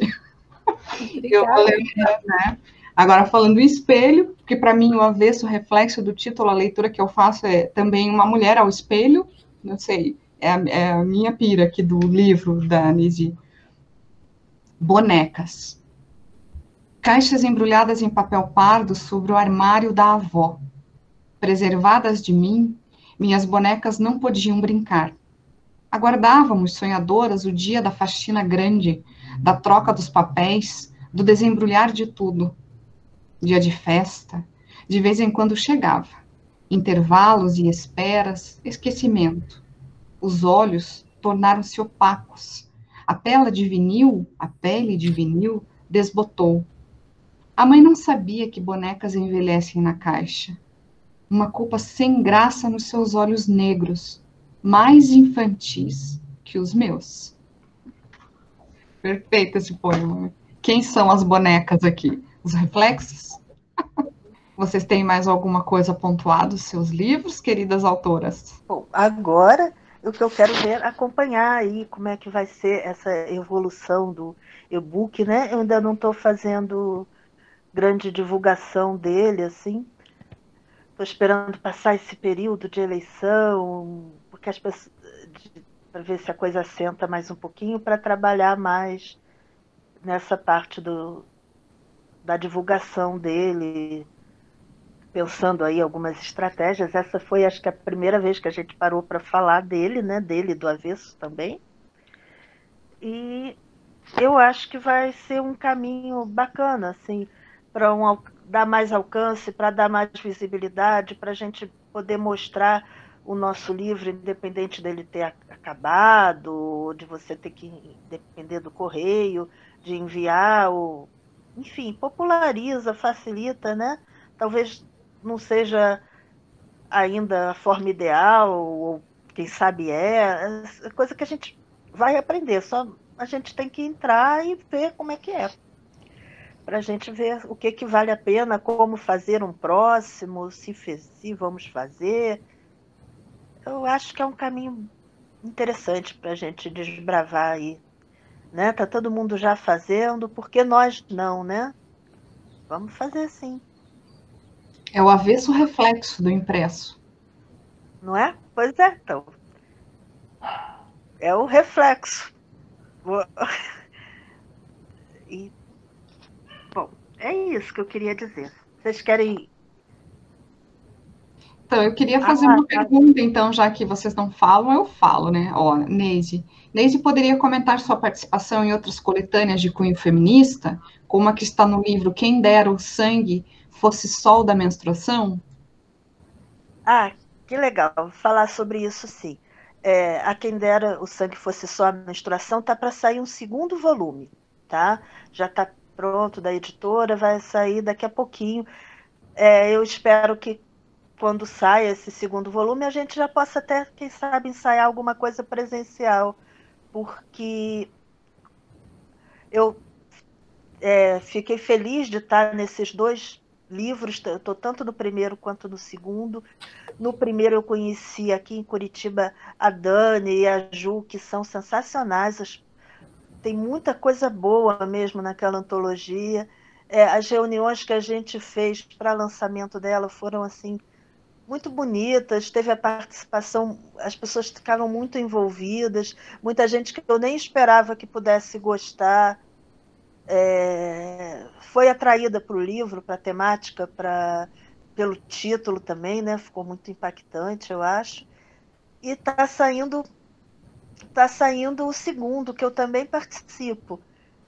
Eu vou ler, né? Agora, falando em espelho, porque para mim o avesso, o reflexo do título, a leitura que eu faço é também uma mulher ao espelho, não sei, é a, é a minha pira aqui do livro da Nisi. Bonecas. Caixas embrulhadas em papel pardo sobre o armário da avó. Preservadas de mim, minhas bonecas não podiam brincar. Aguardávamos, sonhadoras, o dia da faxina grande, da troca dos papéis, do desembrulhar de tudo. Dia de festa, de vez em quando chegava. Intervalos e esperas, esquecimento. Os olhos tornaram-se opacos. A tela de vinil, a pele de vinil, desbotou. A mãe não sabia que bonecas envelhecem na caixa. Uma culpa sem graça nos seus olhos negros, mais infantis que os meus. Perfeito esse poema. Quem são as bonecas aqui? Os reflexos? Vocês têm mais alguma coisa pontuada dos seus livros, queridas autoras? Bom, agora o que eu quero ver, acompanhar aí como é que vai ser essa evolução do e-book, né? Eu ainda não estou fazendo grande divulgação dele, assim. Estou esperando passar esse período de eleição, porque as pessoas, para ver se a coisa senta mais um pouquinho, para trabalhar mais nessa parte do, da divulgação dele, pensando aí algumas estratégias. Essa foi, acho que, a primeira vez que a gente parou para falar dele, né? Dele do avesso também. E eu acho que vai ser um caminho bacana, assim, para um, dar mais alcance, para dar mais visibilidade, para a gente poder mostrar o nosso livro, independente dele ter acabado, de você ter que depender do correio, de enviar, ou, enfim, populariza, facilita, né? Talvez não seja ainda a forma ideal, ou quem sabe é, é coisa que a gente vai aprender, só a gente tem que entrar e ver como é que é, para a gente ver o que, que vale a pena, como fazer um próximo, se, fez, se vamos fazer. Eu acho que é um caminho interessante para a gente desbravar aí, né? Tá todo mundo já fazendo, por que nós não, né? Vamos fazer sim. É o avesso reflexo do impresso. Não é? Pois é, então. É o reflexo. E, bom, é isso que eu queria dizer. Vocês querem... Então, eu queria fazer Ah, uma tá. pergunta, então, já que vocês não falam, eu falo, né? Ó, Neide. Neide poderia comentar sua participação em outras coletâneas de cunho feminista, como a que está no livro Quem Dera o Sangue Fosse Sol da Menstruação? Ah, que legal. Falar sobre isso, sim. É, a quem dera o sangue fosse só a menstruação, tá para sair um segundo volume, tá? Já está pronto da editora, vai sair daqui a pouquinho. É, eu espero que quando saia esse segundo volume, a gente já possa até, quem sabe, ensaiar alguma coisa presencial, porque eu é, fiquei feliz de estar nesses dois livros, estou tanto no primeiro quanto no segundo. No primeiro eu conheci aqui em Curitiba a Dani e a Ju, que são sensacionais. Tem muita coisa boa mesmo naquela antologia. É, as reuniões que a gente fez para lançamento dela foram assim muito bonitas. Teve a participação, as pessoas ficaram muito envolvidas, muita gente que eu nem esperava que pudesse gostar. É, foi atraída para o livro, para a temática, pra, pelo título também, né? Ficou muito impactante, eu acho. E está saindo, tá saindo o segundo, que eu também participo.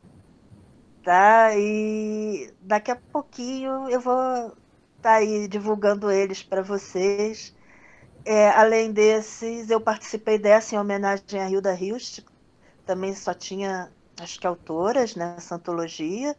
Tá? E daqui a pouquinho eu vou estar tá aí divulgando eles para vocês. É, além desses, eu participei dessa em homenagem a Hilda Hilst, também só tinha, acho que autoras nessa antologia.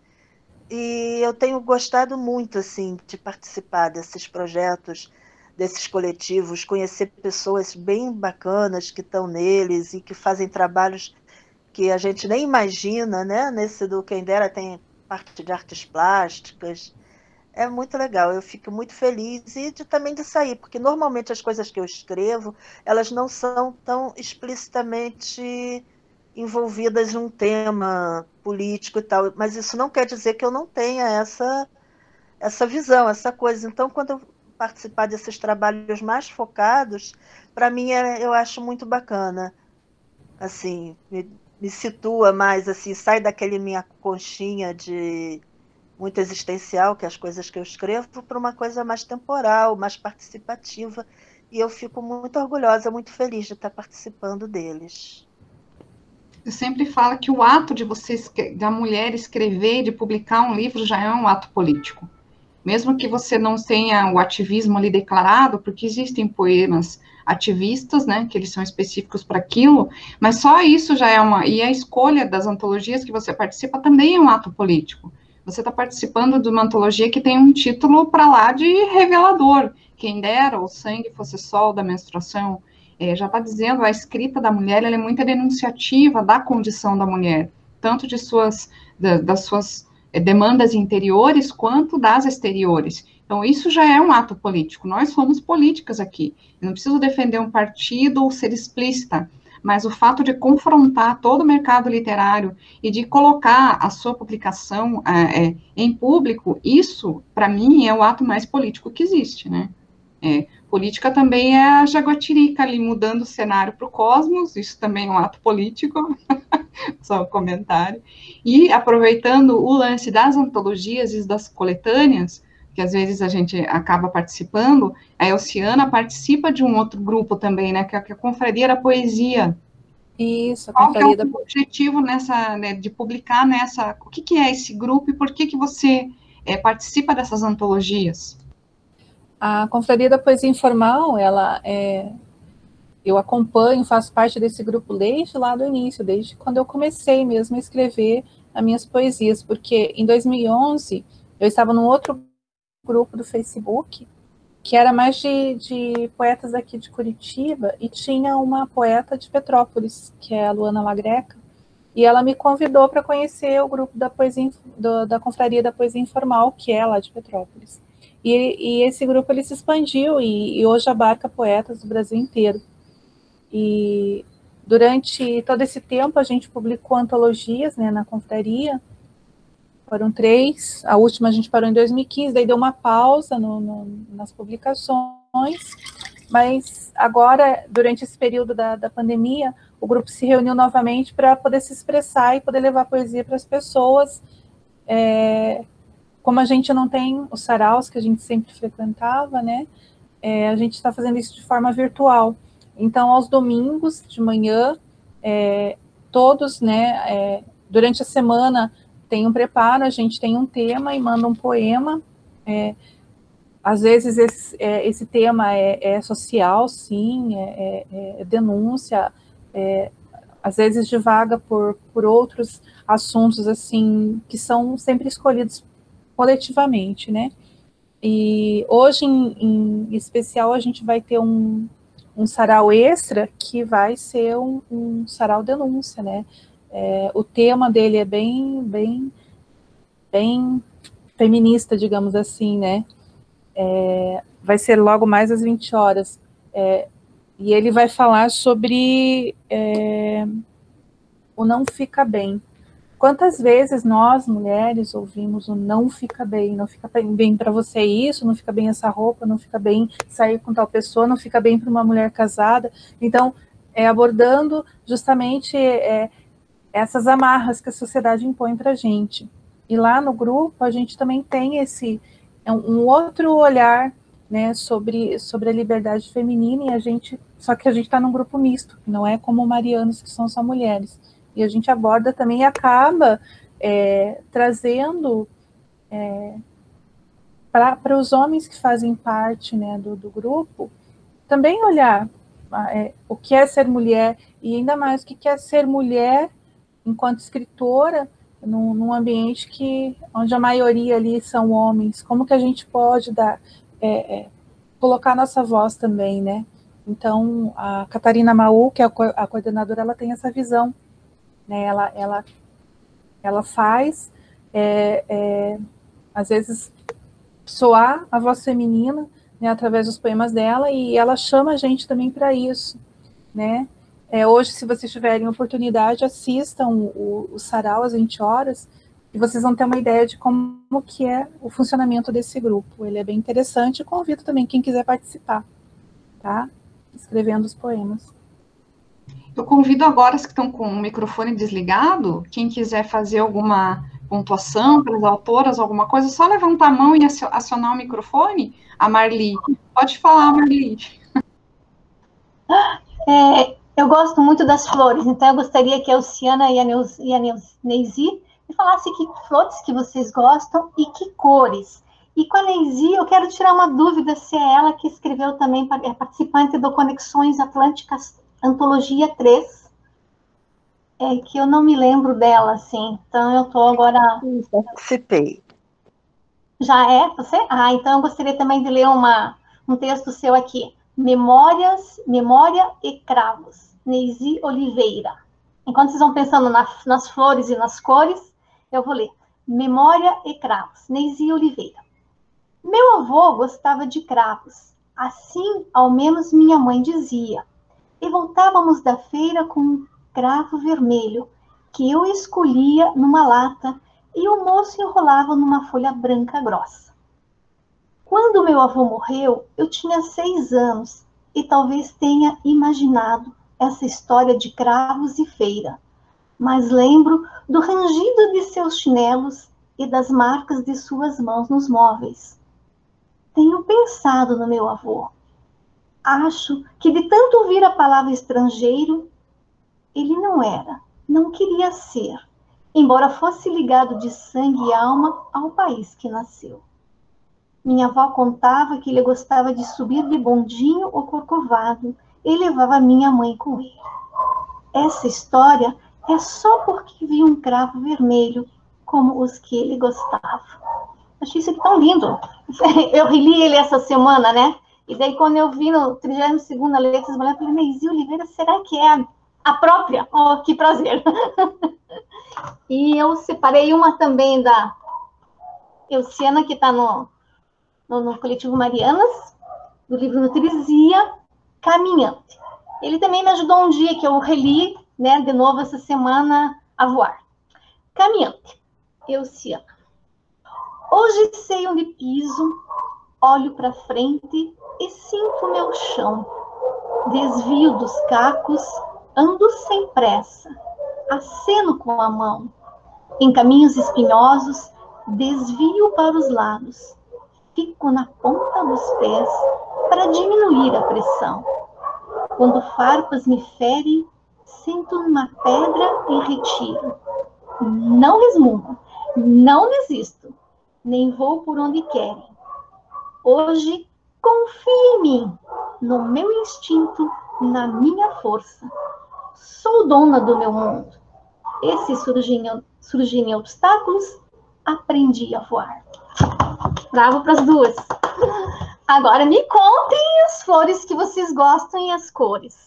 E eu tenho gostado muito assim de participar desses projetos, desses coletivos, conhecer pessoas bem bacanas que estão neles e que fazem trabalhos que a gente nem imagina, né? Nesse do Quem Dera tem parte de artes plásticas. É muito legal, eu fico muito feliz e de, também de sair, porque normalmente as coisas que eu escrevo, elas não são tão explicitamente envolvidas num tema político e tal, mas isso não quer dizer que eu não tenha essa, essa visão, essa coisa. Então, quando eu participar desses trabalhos mais focados, para mim é, eu acho muito bacana, assim, me, me situa mais, assim, sai daquele minha conchinha de muito existencial, que é as coisas que eu escrevo, para uma coisa mais temporal, mais participativa, e eu fico muito orgulhosa, muito feliz de estar participando deles. Eu sempre falo que o ato de você, da mulher escrever, de publicar um livro, já é um ato político. Mesmo que você não tenha o ativismo ali declarado, porque existem poemas ativistas, né, que eles são específicos para aquilo, mas só isso já é uma, e a escolha das antologias que você participa também é um ato político. Você está participando de uma antologia que tem um título para lá de revelador, quem dera o sangue fosse sol da menstruação, é, já está dizendo, a escrita da mulher, ela é muito denunciativa da condição da mulher, tanto de suas, da, das suas demandas interiores quanto das exteriores. Então, isso já é um ato político. Nós somos políticas aqui. Eu não preciso defender um partido ou ser explícita, mas o fato de confrontar todo o mercado literário e de colocar a sua publicação é, é, em público, isso, para mim, é o ato mais político que existe, né? É, política também é a jaguatirica ali mudando o cenário para o cosmos, isso também é um ato político, só um comentário. E aproveitando o lance das antologias e das coletâneas, que às vezes a gente acaba participando, a Elciana participa de um outro grupo também, né, que é a Confraria da Poesia. Isso, a Qual que é Confraria o da objetivo nessa, né, de publicar nessa, o que, que é esse grupo e por que, que você é, participa dessas antologias? A Confraria da Poesia Informal, ela é, eu acompanho, faço parte desse grupo desde lá do início, desde quando eu comecei mesmo a escrever as minhas poesias, porque em dois mil e onze eu estava num outro grupo do Facebook, que era mais de, de poetas aqui de Curitiba, e tinha uma poeta de Petrópolis, que é a Luana Lagreca, e ela me convidou para conhecer o grupo da, poesia, do, da Confraria da Poesia Informal, que é lá de Petrópolis. E, e esse grupo ele se expandiu e, e hoje abarca poetas do Brasil inteiro. E durante todo esse tempo a gente publicou antologias, né, na confraria, foram três, a última a gente parou em dois mil e quinze, daí deu uma pausa no, no, nas publicações, mas agora, durante esse período da, da pandemia, o grupo se reuniu novamente para poder se expressar e poder levar poesia para as pessoas. É, como a gente não tem os saraus que a gente sempre frequentava, né, é, a gente está fazendo isso de forma virtual. Então, aos domingos de manhã, é, todos, né, é, durante a semana tem um preparo, a gente tem um tema e manda um poema. É, às vezes esse, é, esse tema é, é social, sim, é, é, é denúncia, é, às vezes divaga por, por outros assuntos, assim, que são sempre escolhidos coletivamente, né? E hoje, em, em especial, a gente vai ter um, um sarau extra, que vai ser um, um sarau denúncia, né? É, o tema dele é bem, bem, bem feminista, digamos assim, né? É, vai ser logo mais às vinte horas. É, e ele vai falar sobre é, o não fica bem. Quantas vezes nós, mulheres, ouvimos o não fica bem, não fica bem para você isso, não fica bem essa roupa, não fica bem sair com tal pessoa, não fica bem para uma mulher casada. Então, é, abordando justamente é, essas amarras que a sociedade impõe para a gente. E lá no grupo, a gente também tem esse um outro olhar, né, sobre, sobre a liberdade feminina, e a gente, só que a gente está num grupo misto, não é como marianos, que são só mulheres. E a gente aborda também e acaba é, trazendo é, para os homens que fazem parte, né, do, do grupo, também olhar é, o que é ser mulher, e ainda mais o que é ser mulher enquanto escritora, num, num ambiente que, onde a maioria ali são homens. Como que a gente pode dar, é, é, colocar nossa voz também, né? Então, a Catarina Maú, que é a, co a coordenadora, ela tem essa visão, né? Ela, ela, ela faz, é, é, às vezes, soar a voz feminina, né, através dos poemas dela, e ela chama a gente também para isso, né? É, hoje, se vocês tiverem oportunidade, assistam o, o sarau às vinte horas, e vocês vão ter uma ideia de como que é o funcionamento desse grupo. Ele é bem interessante, e convido também quem quiser participar, tá? Escrevendo os poemas. Eu convido agora os que estão com o microfone desligado, quem quiser fazer alguma pontuação pelas autoras, alguma coisa, só levantar a mão e acionar o microfone. A Marli, pode falar, Marli. É, eu gosto muito das flores, então eu gostaria que a Luciana e a, Neus, e a Neus, Neizi me falassem que flores que vocês gostam e que cores. E com a Neizi, eu quero tirar uma dúvida se é ela que escreveu também, é participante do Conexões Atlânticas Antologia três, é que eu não me lembro dela, assim, então eu estou agora... Participei. Já é você? Ah, então eu gostaria também de ler uma, um texto seu aqui. Memórias, Memória e Cravos, Neizi Oliveira. Enquanto vocês vão pensando na, nas flores e nas cores, eu vou ler. Memória e Cravos, Neizi Oliveira. Meu avô gostava de cravos, assim ao menos minha mãe dizia. E voltávamos da feira com um cravo vermelho, que eu escolhia numa lata e o moço enrolava numa folha branca grossa. Quando meu avô morreu, eu tinha seis anos e talvez tenha imaginado essa história de cravos e feira, mas lembro do rangido de seus chinelos e das marcas de suas mãos nos móveis. Tenho pensado no meu avô. Acho que de tanto ouvir a palavra estrangeiro, ele não era, não queria ser, embora fosse ligado de sangue e alma ao país que nasceu. Minha avó contava que ele gostava de subir de bondinho ou corcovado e levava minha mãe com ele. Essa história é só porque vi um cravo vermelho, como os que ele gostava. Achei isso aqui tão lindo. Eu reli ele essa semana, né? E daí, quando eu vi no trigésima segunda Letras Mulheres, eu falei, Neizi Oliveira, será que é a própria? Oh, que prazer! E eu separei uma também da Elciana, que está no, no, no Coletivo Marianas, do livro Nutrizia, Caminhante. Ele também me ajudou um dia, que eu reli, né, de novo essa semana, a voar. Caminhante, Elciana. Hoje sei onde piso, olho para frente e sinto meu chão. Desvio dos cacos, ando sem pressa, aceno com a mão. Em caminhos espinhosos, desvio para os lados. Fico na ponta dos pés para diminuir a pressão. Quando farpas me ferem, sento numa pedra e retiro. Não resmungo, não desisto, nem vou por onde querem. Hoje, confio em mim, no meu instinto, na minha força. Sou dona do meu mundo. E se surgirem, surgirem obstáculos, aprendi a voar. Bravo para as duas. Agora me contem as flores que vocês gostam e as cores.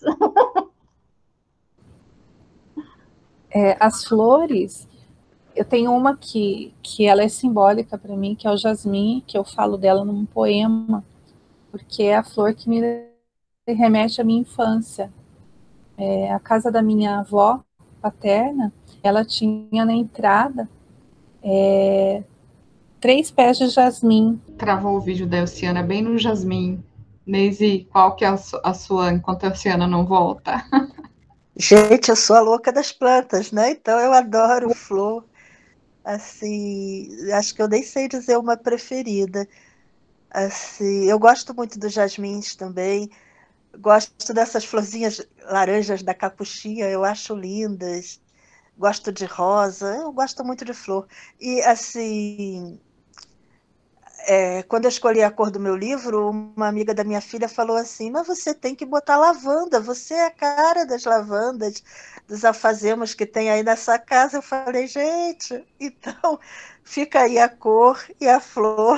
É, as flores, eu tenho uma que, que ela é simbólica para mim, que é o jasmim, que eu falo dela num poema, porque é a flor que me remete à minha infância. É, a casa da minha avó paterna, ela tinha na entrada é, três pés de jasmim. Travou o vídeo da Elciana bem no jasmim. Neise, qual que é a, su a sua enquanto a Elciana não volta? Gente, eu sou a louca das plantas, né? Então eu adoro flor. Assim, acho que eu nem sei dizer uma preferida. Assim, eu gosto muito dos jasmins também. Gosto dessas florzinhas laranjas da capuchinha, eu acho lindas. Gosto de rosa, eu gosto muito de flor. E, assim, é, quando eu escolhi a cor do meu livro, uma amiga da minha filha falou assim, mas você tem que botar lavanda, você é a cara das lavandas, dos alfazemas que tem aí nessa casa. Eu falei, gente, então fica aí a cor e a flor.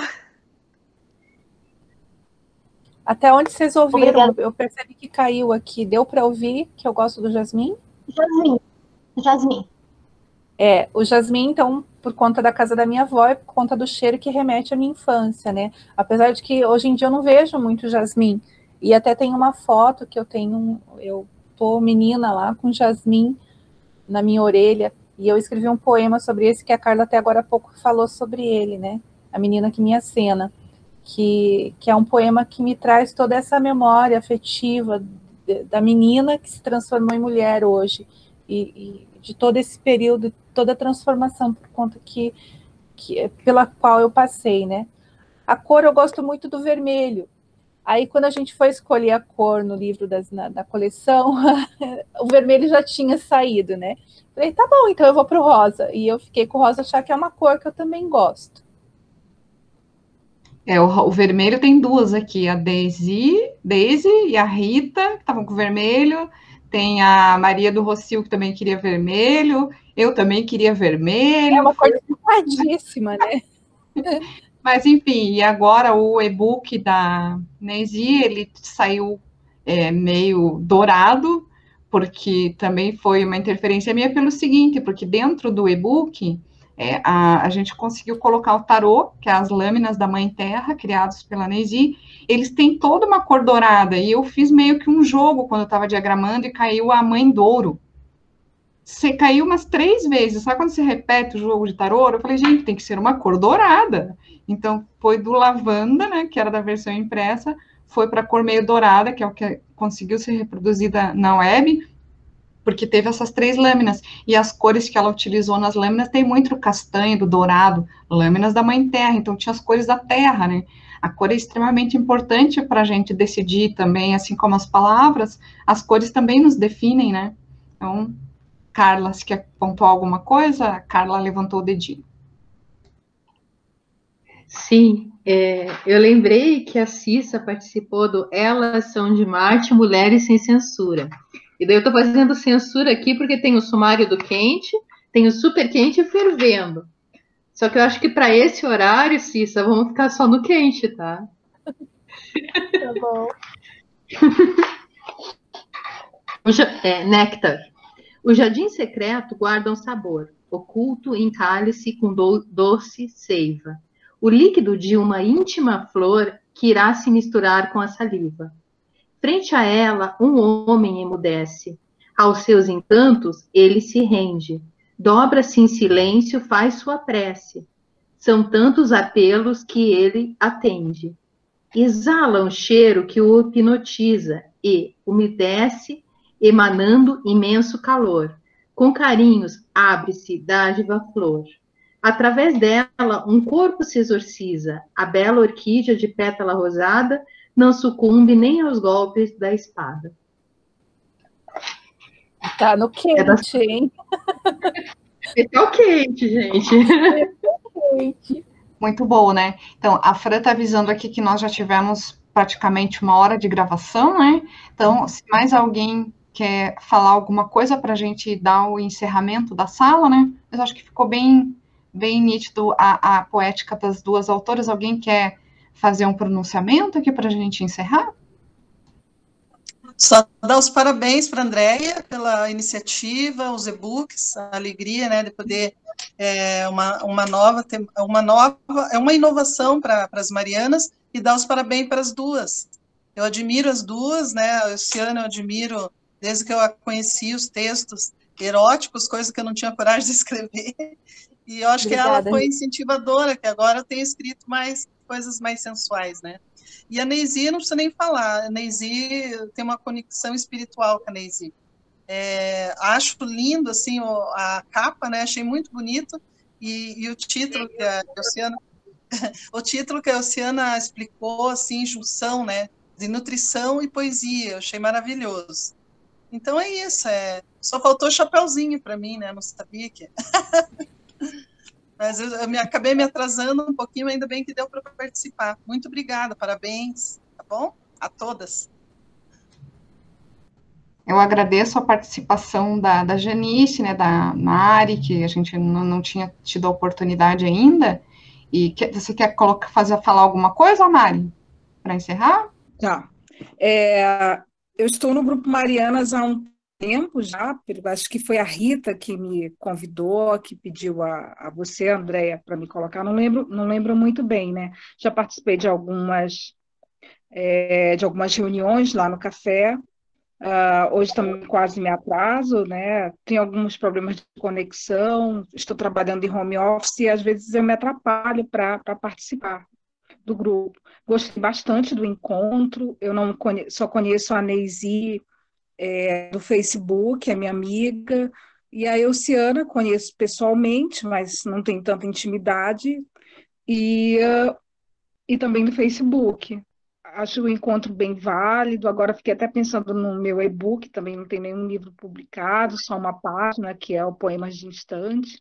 Até onde vocês ouviram? Obrigada. Eu percebi que caiu aqui. Deu para ouvir que eu gosto do jasmim? Jasmim. Jasmim. É, o jasmim, então, por conta da casa da minha avó e por conta do cheiro que remete à minha infância, né? Apesar de que hoje em dia eu não vejo muito jasmim. E até tem uma foto que eu tenho, eu tô menina lá com jasmim na minha orelha, e eu escrevi um poema sobre esse que a Carla até agora há pouco falou sobre ele, né? A menina que me acena. Que, que é um poema que me traz toda essa memória afetiva de, da menina que se transformou em mulher hoje, e, e de todo esse período, toda a transformação por conta que, que, pela qual eu passei, né? A cor eu gosto muito do vermelho. Aí quando a gente foi escolher a cor no livro das, na, da coleção, o vermelho já tinha saído, né? Falei, tá bom, então eu vou pro rosa. E eu fiquei com o rosa, achar que é uma cor que eu também gosto. É, o, o vermelho tem duas aqui, a Daisy, Daisy e a Rita, que estavam com vermelho. Tem a Maria do Rocio, que também queria vermelho. Eu também queria vermelho. É uma cor simpatidíssima, né? Mas, enfim, e agora o e-book da Neisi, ele saiu é, meio dourado, porque também foi uma interferência minha pelo seguinte, porque dentro do e-book é, a, a gente conseguiu colocar o tarô, que é as lâminas da Mãe Terra, criados pela Neisi, eles têm toda uma cor dourada, e eu fiz meio que um jogo quando eu estava diagramando, e caiu a Mãe Douro. Você caiu umas três vezes, sabe quando você repete o jogo de tarô? Eu falei, gente, tem que ser uma cor dourada. Então, foi do lavanda, né, que era da versão impressa, foi para a cor meio dourada, que é o que conseguiu ser reproduzida na web, porque teve essas três lâminas, e as cores que ela utilizou nas lâminas tem muito castanho, do dourado, lâminas da Mãe Terra, então tinha as cores da terra, né? A cor é extremamente importante para a gente decidir também, assim como as palavras, as cores também nos definem, né? Então, Carla, se quer pontuar alguma coisa? A Carla levantou o dedinho. Sim, é, eu lembrei que a Cissa participou do Elas São de Marte, Mulheres Sem Censura. E daí eu estou fazendo censura aqui porque tem o sumário do quente, tem o super quente e fervendo. Só que eu acho que para esse horário, Cissa, vamos ficar só no quente, tá? Tá bom. É, néctar. O jardim secreto guarda um sabor, oculto em cálice com do, doce seiva. O líquido de uma íntima flor que irá se misturar com a saliva. Frente a ela, um homem emudece. Aos seus encantos, ele se rende. Dobra-se em silêncio, faz sua prece. São tantos apelos que ele atende. Exala um cheiro que o hipnotiza e umedece, emanando imenso calor. Com carinhos, abre-se dádiva flor. Através dela, um corpo se exorciza. A bela orquídea de pétala rosada não sucumbe nem aos golpes da espada. Tá no quente, é da... hein? Esse é o quente, gente. Quente. Muito bom, né? Então, a Fran está avisando aqui que nós já tivemos praticamente uma hora de gravação, né? Então, se mais alguém quer falar alguma coisa para a gente dar o encerramento da sala, né? Mas acho que ficou bem, bem nítido a, a poética das duas autoras. Alguém quer fazer um pronunciamento aqui para a gente encerrar? Só dar os parabéns para a Andréia pela iniciativa, os e-books, a alegria, né, de poder é, uma, uma nova, uma nova, é uma inovação para as Marianas, e dar os parabéns para as duas. Eu admiro as duas, né, a Luciana eu admiro desde que eu a conheci, os textos eróticos, coisas que eu não tinha coragem de escrever, e eu acho Obrigada. Que ela foi incentivadora, que agora eu tenho escrito mais coisas mais sensuais, né. E a Neisi, não precisa nem falar, a Neisi tem uma conexão espiritual com a Neisi. É, acho lindo, assim, o, a capa, né, achei muito bonito, e, e o título que a Oceana, o título que a Oceana explicou, assim, junção, né, de nutrição e poesia, eu achei maravilhoso. Então é isso, é, só faltou chapéuzinho para mim, né, não sabia que... Mas eu, eu me, acabei me atrasando um pouquinho, ainda bem que deu para participar. Muito obrigada, parabéns, tá bom? A todas. Eu agradeço a participação da, da Janice, né, da Mari, que a gente não, não tinha tido a oportunidade ainda. E que, você quer colocar, fazer, falar alguma coisa, Mari, para encerrar? Tá. É, eu estou no Grupo Marianas há um tempo já, acho que foi a Rita que me convidou, que pediu a, a você, Andréia, para me colocar, não lembro, não lembro muito bem, né? Já participei de algumas, é, de algumas reuniões lá no café, uh, hoje também quase me atraso, né? Tenho alguns problemas de conexão, estou trabalhando em home office e às vezes eu me atrapalho para participar do grupo. Gostei bastante do encontro, eu não conhe- só conheço a Neisi, É, do Facebook, é minha amiga, e a Elciana conheço pessoalmente, mas não tem tanta intimidade, e, uh, e também do Facebook. Acho o encontro bem válido, agora fiquei até pensando no meu e-book, também não tem nenhum livro publicado, só uma página, que é o Poemas de Instante.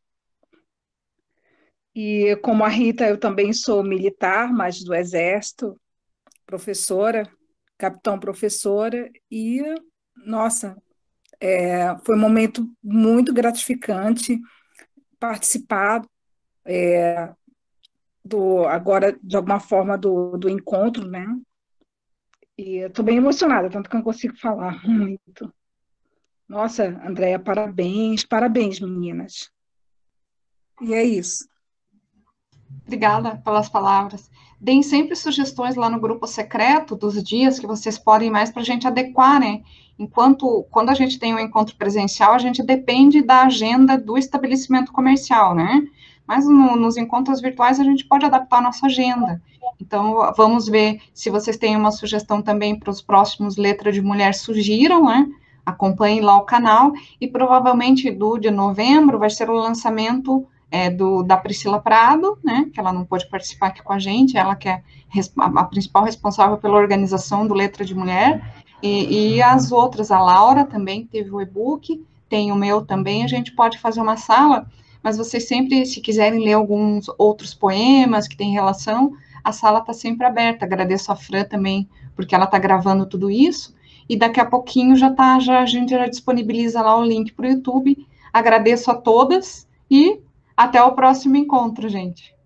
E como a Rita, eu também sou militar, mas do Exército, professora, capitão professora, e, nossa, É, foi um momento muito gratificante participar é, do, agora, de alguma forma, do, do encontro, né? E estou bem emocionada, tanto que eu não consigo falar muito. Nossa, Andréia, parabéns, parabéns, meninas. E é isso. Obrigada pelas palavras. Deem sempre sugestões lá no grupo secreto dos dias que vocês podem mais para a gente adequar, né? Enquanto, quando a gente tem um encontro presencial, a gente depende da agenda do estabelecimento comercial, né? Mas no, nos encontros virtuais a gente pode adaptar a nossa agenda. Então, vamos ver se vocês têm uma sugestão também para os próximos Letra de Mulher, sugiram, né? Acompanhem lá o canal, e provavelmente do de novembro vai ser o lançamento É, do, da Priscila Prado, né, que ela não pôde participar aqui com a gente, ela que é a, a principal responsável pela organização do Letra de Mulher, e, e as outras, a Laura também teve o e-book, tem o meu também, a gente pode fazer uma sala, mas vocês sempre, se quiserem ler alguns outros poemas que têm relação, a sala está sempre aberta. Agradeço a Fran também, porque ela está gravando tudo isso, e daqui a pouquinho já tá, já, a gente já disponibiliza lá o link para o YouTube. Agradeço a todas, e até o próximo encontro, gente.